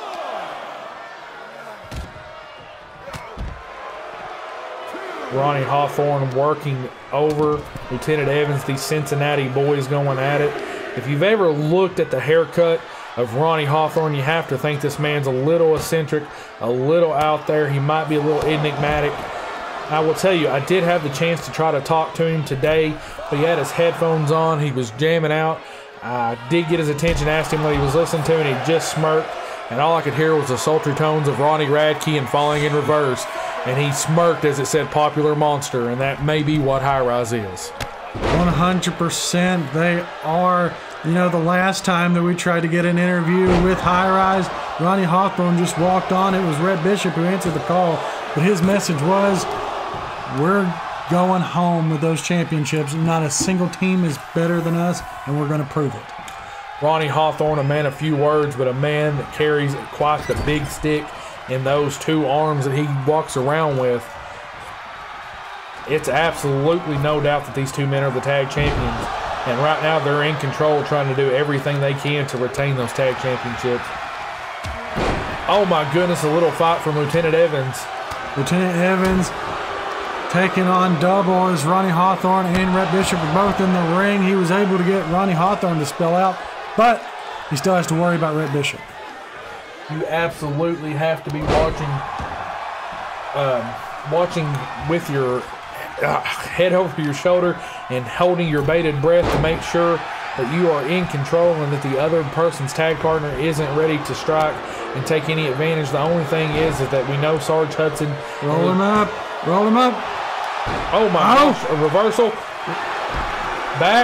Ronnie Hawthorne working over Lieutenant Evans. These Cincinnati boys going at it. If you've ever looked at the haircut of Ronnie Hawthorne, you have to think this man's a little eccentric, a little out there. He might be a little enigmatic. I will tell you, I did have the chance to try to talk to him today, but he had his headphones on. He was jamming out. I did get his attention, asked him what he was listening to, and he just smirked. And all I could hear was the sultry tones of Ronnie Radke and Falling in Reverse. And he smirked as it said Popular Monster, and that may be what High Rise is. one hundred percent they are. You know, the last time that we tried to get an interview with High Rise, Ronnie Hawthorne just walked on. It was Rhett Bishop who answered the call. But his message was, we're going home with those championships. Not a single team is better than us, and we're going to prove it. Ronnie Hawthorne, a man of few words, but a man that carries quite the big stick in those two arms that he walks around with. It's absolutely no doubt that these two men are the tag champions. And right now they're in control, trying to do everything they can to retain those tag championships. Oh my goodness, a little fight from Lieutenant Evans. Lieutenant Evans taking on double as Ronnie Hawthorne and Rhett Bishop are both in the ring. He was able to get Ronnie Hawthorne to spell out, but he still has to worry about Rhett Bishop. You absolutely have to be watching, um, watching with your uh, head over your shoulder and holding your bated breath to make sure that you are in control and that the other person's tag partner isn't ready to strike and take any advantage. The only thing is, is that we know Sarge Hudson. Roll him up. Roll him up. Oh my oh. gosh, a reversal. Back.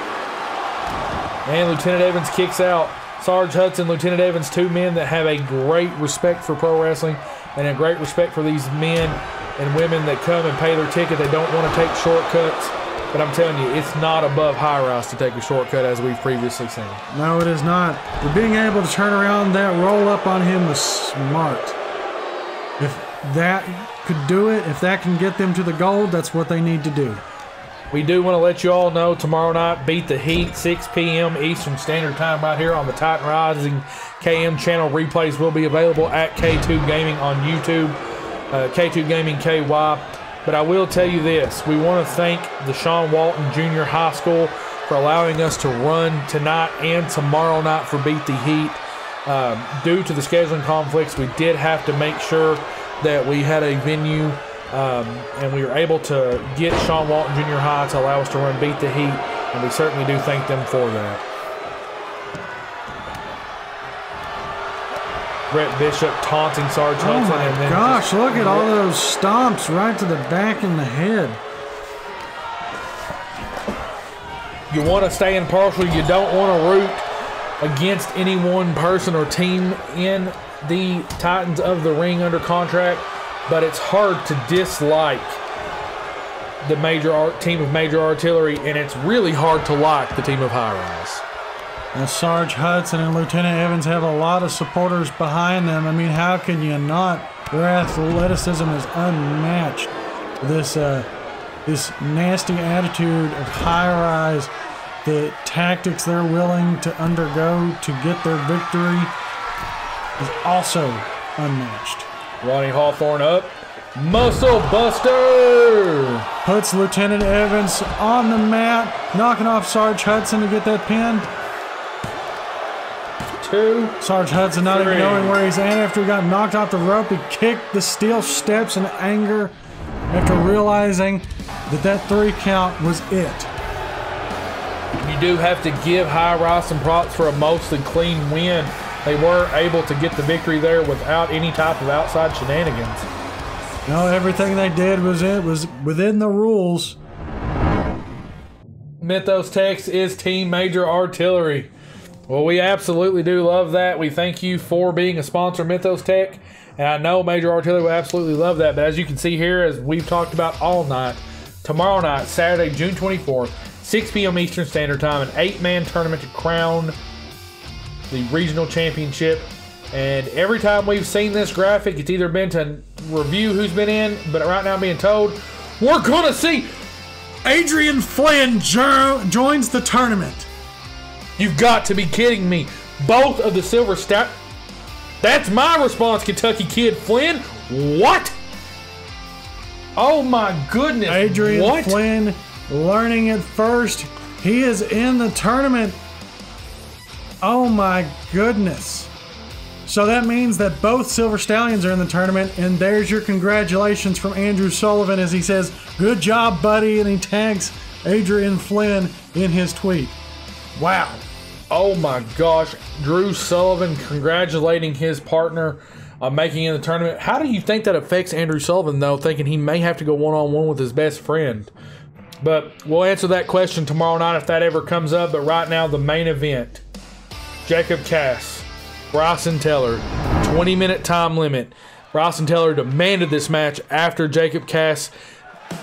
And Lieutenant Evans kicks out. Sarge Hudson, Lieutenant Evans, two men that have a great respect for pro wrestling and a great respect for these men and women that come and pay their ticket. They don't want to take shortcuts. But I'm telling you, it's not above high-rise to take a shortcut, as we've previously seen. No, it is not. But being able to turn around that roll-up on him was smart. If that could do it, if that can get them to the gold, that's what they need to do. We do want to let you all know tomorrow night, Beat the Heat, six p m Eastern Standard Time right here on the Titan Rising K M channel. Replays will be available at K two Gaming on YouTube, uh, K two Gaming K Y. But I will tell you this, we want to thank the Sean Walton Junior High School for allowing us to run tonight and tomorrow night for Beat the Heat. Um, due to the scheduling conflicts, we did have to make sure that we had a venue, um, and we were able to get Sean Walton Junior High to allow us to run Beat the Heat, and we certainly do thank them for that. Rhett Bishop taunting Sarge Oh Hudson. my and then gosh, just, look at all those stomps right to the back and the head. You want to stay impartial. You don't want to root against any one person or team in the Titans of the Ring under contract, but it's hard to dislike the major art team of Major Artillery, and it's really hard to like the team of High Rise. Now, Sarge Hudson and Lieutenant Evans have a lot of supporters behind them. I mean, how can you not? Their athleticism is unmatched. This, uh, this nasty attitude of High Rise, the tactics they're willing to undergo to get their victory is also unmatched. Ronnie Hawthorne up. Muscle Buster! Puts Lieutenant Evans on the mat, knocking off Sarge Hudson to get that pin. Two, Sarge Hudson not three. even knowing where he's at after he got knocked off the rope. He kicked the steel steps in anger after realizing that that three count was it. You do have to give High Rise some props for a mostly clean win. They were able to get the victory there without any type of outside shenanigans. No, everything they did was it was within the rules. Mythos Tex is Team Major Artillery. Well, we absolutely do love that. We thank you for being a sponsor, Mythos Tech. And I know Major Artillery will absolutely love that. But as you can see here, as we've talked about all night, tomorrow night, Saturday, June twenty-fourth, six p m Eastern Standard Time, an eight-man tournament to crown the regional championship. And every time we've seen this graphic, it's either been to review who's been in, but right now I'm being told we're going to see Adrian Flynn jo joins the tournament. You've got to be kidding me. Both of the Silver Star... That's my response, Kentucky Kid Flynn. What? Oh my goodness. Adrian what? Flynn learning it first. He is in the tournament. Oh my goodness. So that means that both Silver Stallions are in the tournament, and there's your congratulations from Andrew Sullivan as he says, "Good job, buddy," and he tags Adrian Flynn in his tweet. Wow. Oh my gosh. Drew Sullivan congratulating his partner on making it in the tournament. How do you think that affects Andrew Sullivan, though, thinking he may have to go one-on-one with his best friend? But we'll answer that question tomorrow night if that ever comes up. But right now, the main event. Jacob Cass, Bryson Teller, twenty minute time limit. Bryson Teller demanded this match after Jacob Cass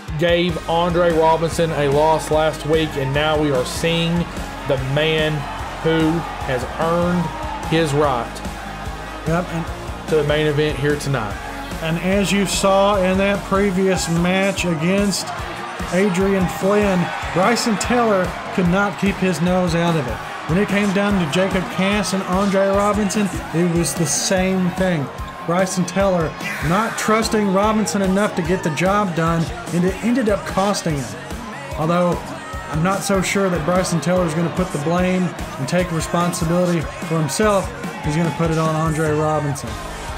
gave Andre Robinson a loss last week, and now we are seeing the man who has earned his right Yep, and, to the main event here tonight. and as you saw in that previous match against Adrian Flynn, Bryson Tiller could not keep his nose out of it. When it came down to Jacob Cass and Andre Robinson, it was the same thing. Bryson Tiller not trusting Robinson enough to get the job done, and it ended up costing him. Although, I'm not so sure that Bryson Tiller is going to put the blame and take responsibility for himself. He's going to put it on Andre Robinson.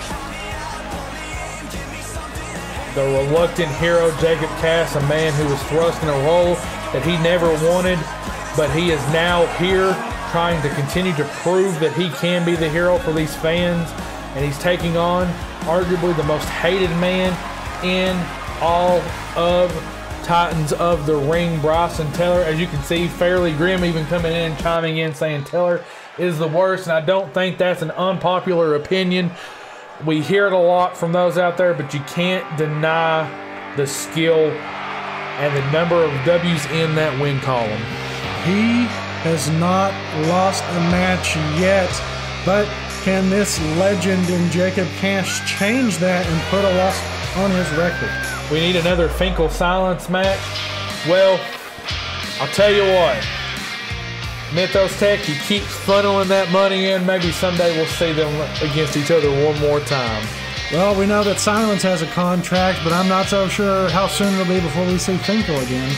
The reluctant hero, Jacob Cass, a man who was thrust in a role that he never wanted, but he is now here trying to continue to prove that he can be the hero for these fans. And he's taking on arguably the most hated man in all of Titans of the Ring, Bryson Tiller. As you can see, Fairly Grim even coming in and chiming in saying Tiller is the worst, and I don't think that's an unpopular opinion. We hear it a lot from those out there, but you can't deny the skill and the number of W's in that win column. He has not lost a match yet, but can this legend in Jacob Cass change that and put a loss on his record? We need another Finkel silence match. Well, I'll tell you what. Mythos Tech, he keeps funneling that money in. Maybe someday we'll see them against each other one more time. Well, we know that Silence has a contract, but I'm not so sure how soon it'll be before we see Finkel again.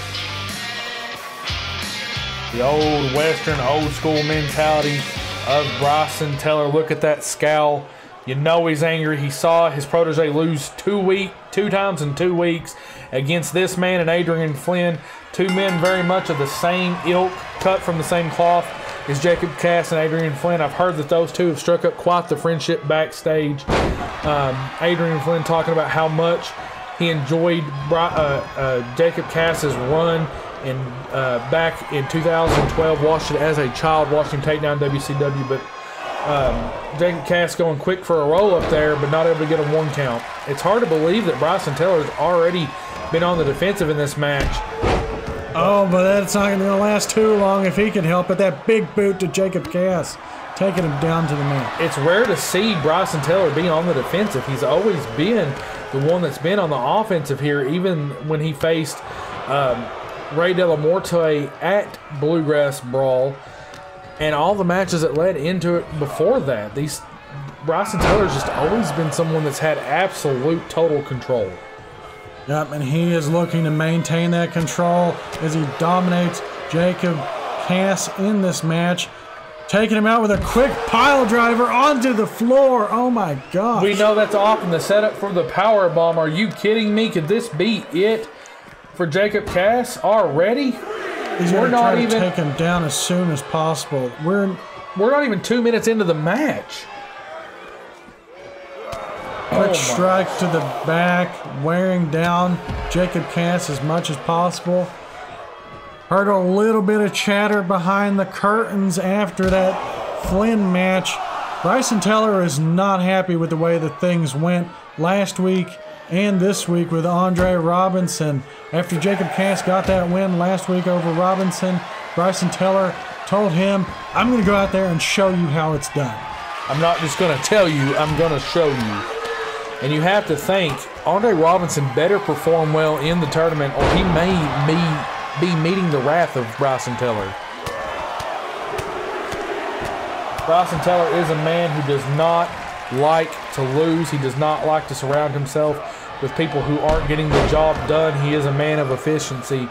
The old Western, old school mentality of Bryson Tiller. Look at that scowl. You know he's angry. He saw his protege lose two week, two times in two weeks against this man and Adrian Flynn. Two men very much of the same ilk, cut from the same cloth as Jacob Cass and Adrian Flynn. I've heard that those two have struck up quite the friendship backstage. Um, Adrian Flynn talking about how much he enjoyed uh, uh, Jacob Cass's run and uh, back in two thousand twelve, watched it as a child, watched him take down W C W, but um, Jacob Cass going quick for a roll up there, but not able to get a one count. It's hard to believe that Bryson Tiller's already been on the defensive in this match. Oh, but that's not going to last too long if he can help it. That big boot to Jacob Cass, taking him down to the mat. It's rare to see Bryson Tiller be on the defensive. He's always been the one that's been on the offensive here, even when he faced um, Ray De La Morte at Bluegrass Brawl and all the matches that led into it before that. These Bryson Tiller's just always been someone that's had absolute total control. Yep, and he is looking to maintain that control as he dominates Jacob Cass in this match, taking him out with a quick pile driver onto the floor. Oh my gosh. We know that's often the setup for the power bomb. Are you kidding me? Could this be it for Jacob Cass already? He's going to try to even take him down as soon as possible. We're we're not even two minutes into the match. Quick oh strike to the back, wearing down Jacob Cass as much as possible. Heard a little bit of chatter behind the curtains after that Flynn match. Bryson Tiller is not happy with the way that things went last week and this week with Andre Robinson. After Jacob Cass got that win last week over Robinson, Bryson Tiller told him, I'm going to go out there and show you how it's done. I'm not just going to tell you, I'm going to show you. And you have to think, Andre Robinson better perform well in the tournament or he may be, be meeting the wrath of Bryson Tiller. Bryson Tiller is a man who does not like to lose. He does not like to surround himself with people who aren't getting the job done. He is a man of efficiency.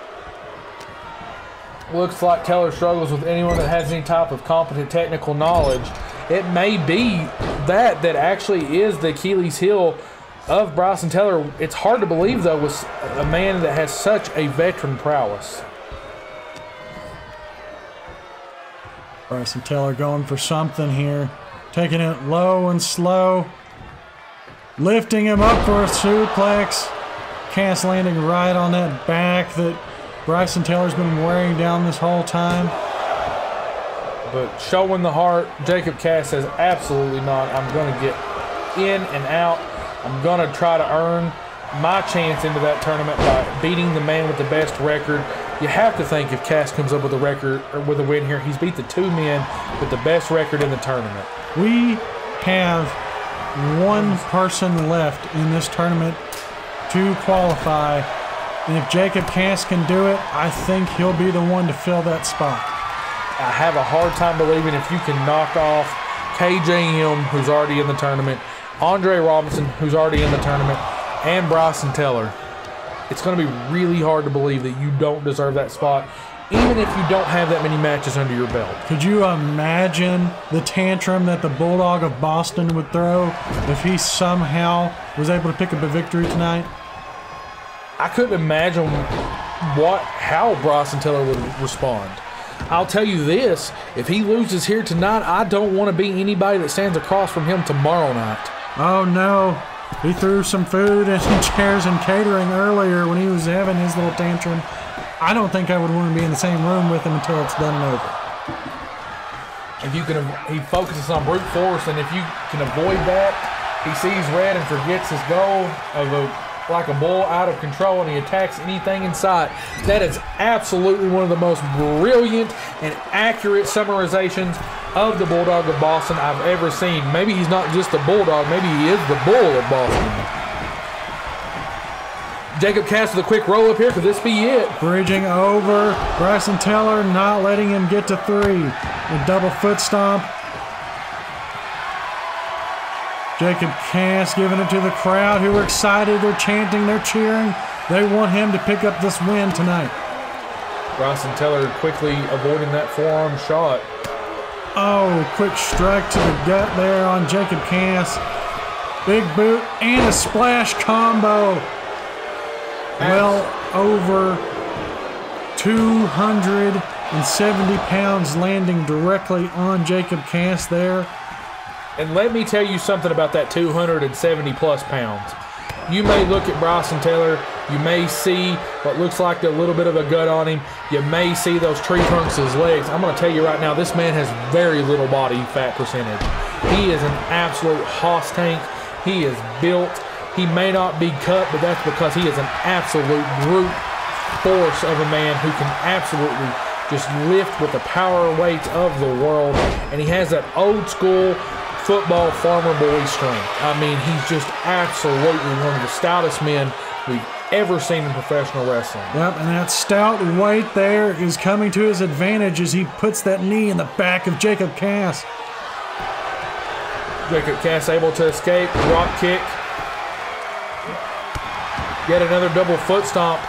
Looks like Tiller struggles with anyone that has any type of competent technical knowledge. It may be that that actually is the Achilles heel of Bryson Tiller. It's hard to believe, though, with a man that has such a veteran prowess. Bryson Tiller going for something here. Taking it low and slow. Lifting him up for a suplex. Cass landing right on that back that Bryson Tiller's been wearing down this whole time. But showing the heart, Jacob Cass says, absolutely not. I'm going to get in and out. I'm going to try to earn my chance into that tournament by beating the man with the best record. You have to think if Cass comes up with a record or with a win here, he's beat the two men with the best record in the tournament. We have one person left in this tournament to qualify, and if Jacob Cass can do it, I think he'll be the one to fill that spot. I have a hard time believing if you can knock off K J M, who's already in the tournament, Andre Robinson, who's already in the tournament, and Bryson Tiller. It's going to be really hard to believe that you don't deserve that spot, even if you don't have that many matches under your belt. Could you imagine the tantrum that the Bulldog of Boston would throw if he somehow was able to pick up a victory tonight? I couldn't imagine what how Bryson Tiller would respond. I'll tell you this, if he loses here tonight, I don't want to be anybody that stands across from him tomorrow night. Oh no, he threw some food and some chairs and catering earlier when he was having his little tantrum. I don't think I would want to be in the same room with him until it's done and over. If you can, he focuses on brute force, and if you can avoid that, he sees red and forgets his goal of a like a bull out of control, and he attacks anything in sight. That is absolutely one of the most brilliant and accurate summarizations of the Bulldog of Boston I've ever seen. Maybe he's not just a Bulldog, maybe he is the Bull of Boston. Jacob Cass with a quick roll up here. Could this be it? Bridging over Bryson Tiller, not letting him get to three. A double foot stomp. Jacob Cass giving it to the crowd who are excited. They're chanting, they're cheering. They want him to pick up this win tonight. Bryson Tiller quickly avoiding that forearm shot. Oh, quick strike to the gut there on Jacob Cass. Big boot and a splash combo. Well over two hundred seventy pounds landing directly on Jacob Cass there. And let me tell you something about that two hundred seventy plus pounds. You may look at Bryson Tiller, you may see what looks like a little bit of a gut on him, you may see those tree trunks of his legs. I'm going to tell you right now, this man has very little body fat percentage. He is an absolute hoss tank. He is built. He may not be cut, but that's because he is an absolute brute force of a man who can absolutely just lift with the power weights of the world. And he has that old school football farmer boy strength. I mean, he's just absolutely one of the stoutest men we've ever seen in professional wrestling. Yep, and that stout weight there is coming to his advantage as he puts that knee in the back of Jacob Cass. Jacob Cass able to escape, drop kick. Yet another double foot stomp.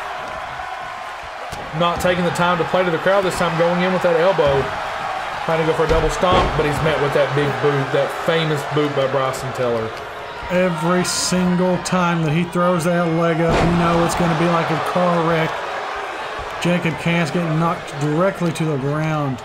Not taking the time to play to the crowd this time, going in with that elbow. Trying to go for a double stomp, but he's met with that big boot, that famous boot by Bryson Tiller. Every single time that he throws that leg up, you know it's going to be like a car wreck. Jacob Cass getting knocked directly to the ground.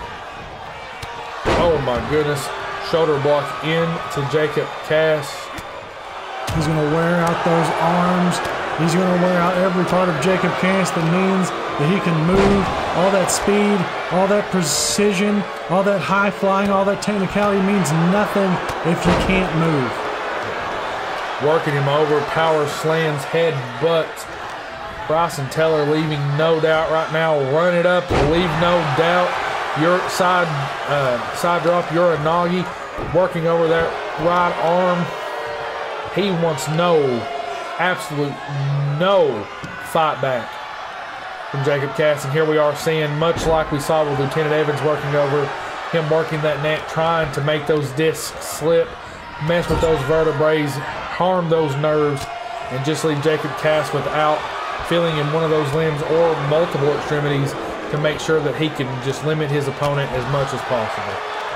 Oh my goodness. Shoulder block into Jacob Cass. He's going to wear out those arms. He's going to wear out every part of Jacob Cass that means that he can move. All that speed, all that precision, all that high flying, all that technicality means nothing if you can't move. Working him over, power slams, head butts. Bryson Tiller leaving no doubt right now. Run it up, leave no doubt. Your side, uh, side drop, Uranagi, working over that right arm. He wants no, absolute no fight back from Jacob Cass. And here we are seeing, much like we saw with Lieutenant Evans working over, him working that neck, trying to make those discs slip, mess with those vertebrae, harm those nerves, and just leave Jacob Cass without feeling in one of those limbs or multiple extremities to make sure that he can just limit his opponent as much as possible.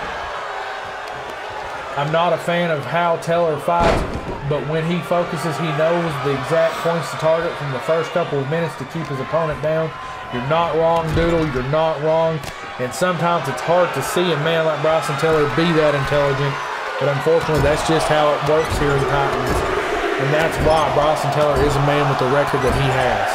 I'm not a fan of how Tiller fights, but when he focuses, he knows the exact points to target from the first couple of minutes to keep his opponent down. You're not wrong, Doodle. You're not wrong. And sometimes it's hard to see a man like Bryson Tiller be that intelligent, but unfortunately, that's just how it works here in the Titans. And that's why Bryson Tiller is a man with the record that he has.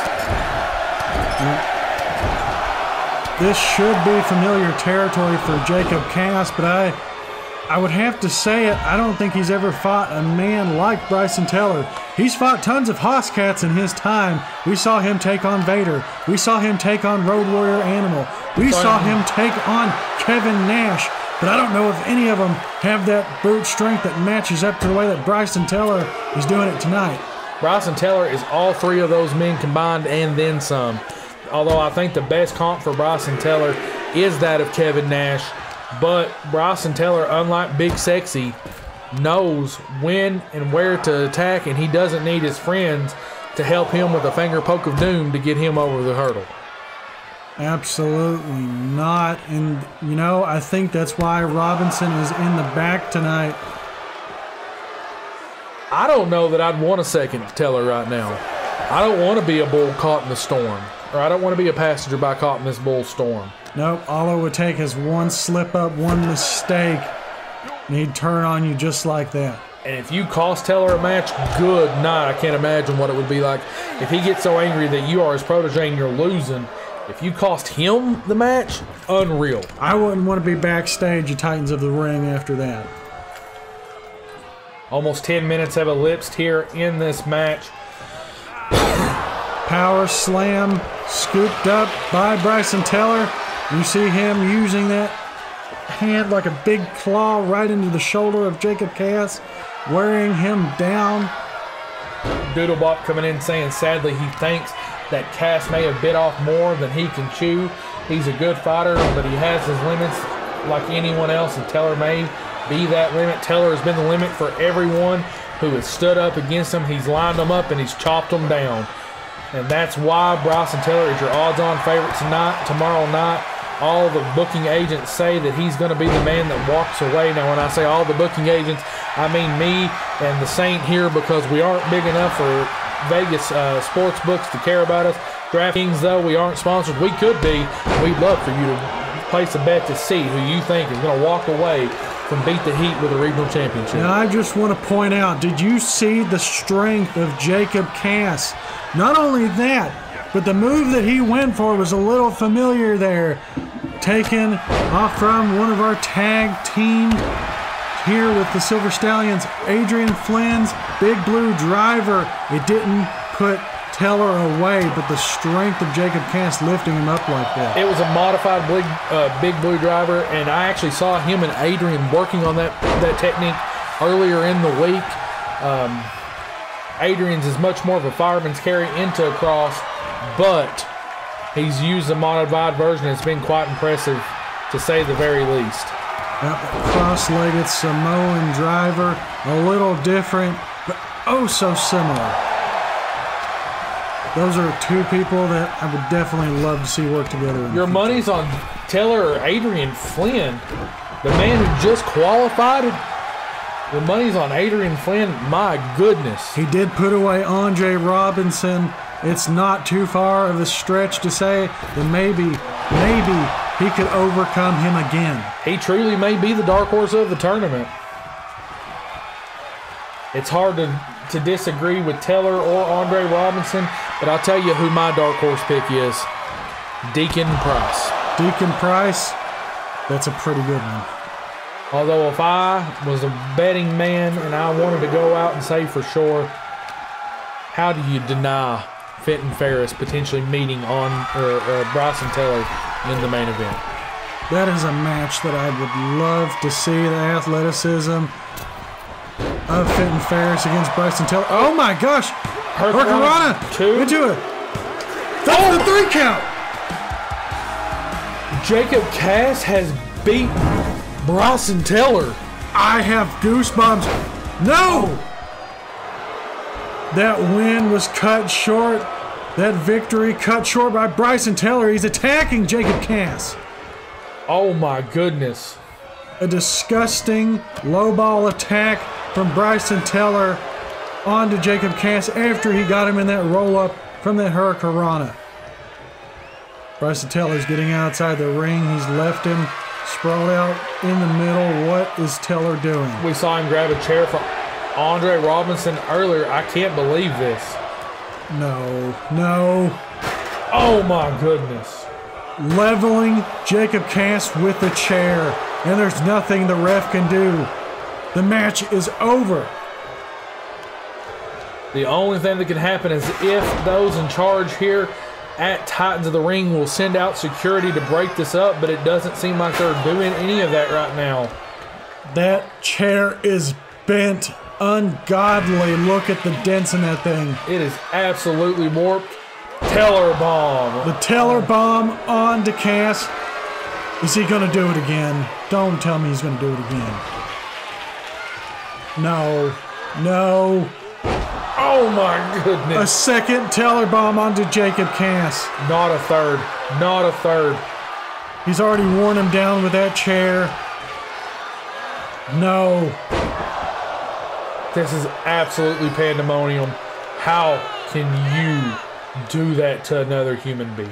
This should be familiar territory for Jacob Cass, but I I would have to say it, I don't think he's ever fought a man like Bryson Tiller. He's fought tons of Hosscats in his time. We saw him take on Vader. We saw him take on Road Warrior Animal. We saw him take on Kevin Nash. But I don't know if any of them have that brute strength that matches up to the way that Bryson Tiller is doing it tonight. Bryson Tiller is all three of those men combined and then some. Although I think the best comp for Bryson Tiller is that of Kevin Nash. But Bryson Tiller, unlike Big Sexy, knows when and where to attack, and he doesn't need his friends to help him with a finger poke of doom to get him over the hurdle. Absolutely not. And, you know, I think that's why Robinson is in the back tonight. I don't know that I'd want a second Tiller right now. I don't want to be a bull caught in the storm, or I don't want to be a passenger by caught in this bull storm. Nope, all it would take is one slip up, one mistake, and he'd turn on you just like that. And if you cost Tiller a match, good night. I can't imagine what it would be like if he gets so angry that you are his protege and you're losing. If you cost him the match, unreal. I wouldn't want to be backstage at Titans of the Ring after that. Almost ten minutes have elapsed here in this match. Power slam scooped up by Bryson Tiller. You see him using that hand like a big claw right into the shoulder of Jacob Cass, wearing him down. Doodlebop coming in saying sadly he thinks that Cass may have bit off more than he can chew. He's a good fighter, but he has his limits like anyone else, and Tiller may be that limit. Tiller has been the limit for everyone who has stood up against him. He's lined them up and he's chopped them down. And that's why Bryson Tiller is your odds-on favorite tonight, tomorrow night. All the booking agents say that he's going to be the man that walks away. Now, when I say all the booking agents, I mean me and the Saint here, because we aren't big enough for Vegas uh, sports books to care about us. DraftKings, though, we aren't sponsored. We could be. We'd love for you to place a bet to see who you think is going to walk away from Beat the Heat with a regional championship. Now, I just want to point out, did you see the strength of Jacob Cass? Not only that, but the move that he went for was a little familiar there. Taken off from one of our tag team here with the Silver Stallions, Adrian Flynn's Big Blue Driver. It didn't put Tiller away, but the strength of Jacob Cass lifting him up like that. It was a modified big, uh, big Blue Driver, and I actually saw him and Adrian working on that, that technique earlier in the week. Um, Adrian's is much more of a fireman's carry into a cross, but he's used a modified version. It's been quite impressive, to say the very least. Yep, cross-legged Samoan driver, a little different, but oh so similar. Those are two people that I would definitely love to see work together. Your money's on Tiller or Adrian Flynn, the man who just qualified. Your money's on Adrian Flynn. My goodness. He did put away Andre Robinson. It's not too far of a stretch to say that maybe, maybe he could overcome him again. He truly may be the dark horse of the tournament. It's hard to, to disagree with Tiller or Andre Robinson, but I'll tell you who my dark horse pick is. Deacon Price. Deacon Price, that's a pretty good one. Although if I was a betting man and I wanted to go out and say for sure, how do you deny Fenton Ferris potentially meeting on uh, uh, Bryson Tiller in the main event? That is a match that I would love to see. The athleticism of Fenton Ferris against Bryson Tiller. Oh my gosh! Hurricanrana into it. That's oh. the three count. Jacob Cass has beat Bryson Tiller. I have goosebumps. No! That win was cut short. That victory cut short by Bryson Tiller. He's attacking Jacob Cass. Oh my goodness. A disgusting low ball attack from Bryson Tiller onto Jacob Cass after he got him in that roll up from that Hurricanrana. Bryson Tiller's getting outside the ring. He's left him sprawled out in the middle. What is Tiller doing? We saw him grab a chair from Andre Robinson earlier. I can't believe this. No, no. Oh my goodness. Leveling Jacob Cass with the chair. and there's nothing the ref can do. The match is over. The only thing that can happen is if those in charge here at Titans of the Ring will send out security to break this up, but it doesn't seem like they're doing any of that right now. That chair is bent ungodly. Look at the dents in that thing. It is absolutely warped. Teller bomb. The Teller bomb on to Cass. Is he going to do it again? Don't tell me he's going to do it again. No. No. Oh my goodness. A second Teller bomb onto Jacob Cass. Not a third. Not a third. He's already worn him down with that chair. No. This is absolutely pandemonium. How can you do that to another human being?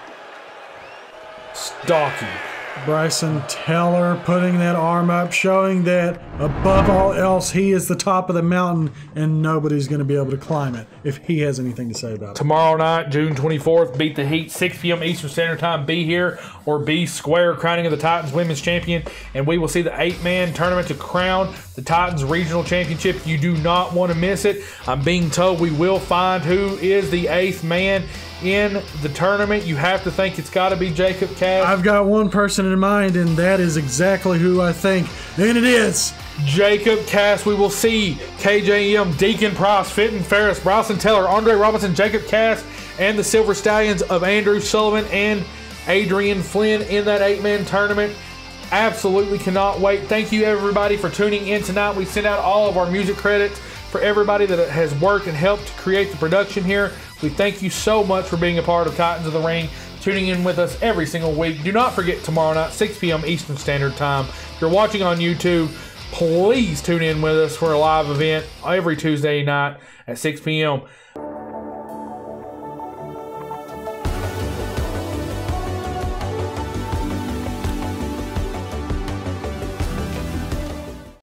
Stocky. Bryson Teller putting that arm up, showing that above all else, he is the top of the mountain and nobody's going to be able to climb it if he has anything to say about it. Tomorrow night, June twenty-fourth, Beat the Heat, six p m Eastern Standard Time. Be here or be square, crowning of the Titans Women's Champion, and we will see the eight-man tournament to crown the Titans Regional Championship. You do not want to miss it. I'm being told we will find who is the eighth man in the tournament. You have to think it's got to be Jacob Cass. I've got one person in mind, and that is exactly who I think, and it is Jacob Cass. We will see K J M, Deacon Price, Fenton Ferris, Bryson Teller, Andre Robinson, Jacob Cass, and the Silver Stallions of Andrew Sullivan and Adrian Flynn in that eight-man tournament. Absolutely cannot wait. Thank you, everybody, for tuning in tonight. We sent out all of our music credits for everybody that has worked and helped to create the production here. We thank you so much for being a part of Titans of the Ring, tuning in with us every single week. Do not forget tomorrow night, six p m Eastern Standard Time. If you're watching on YouTube, please tune in with us for a live event every Tuesday night at six p m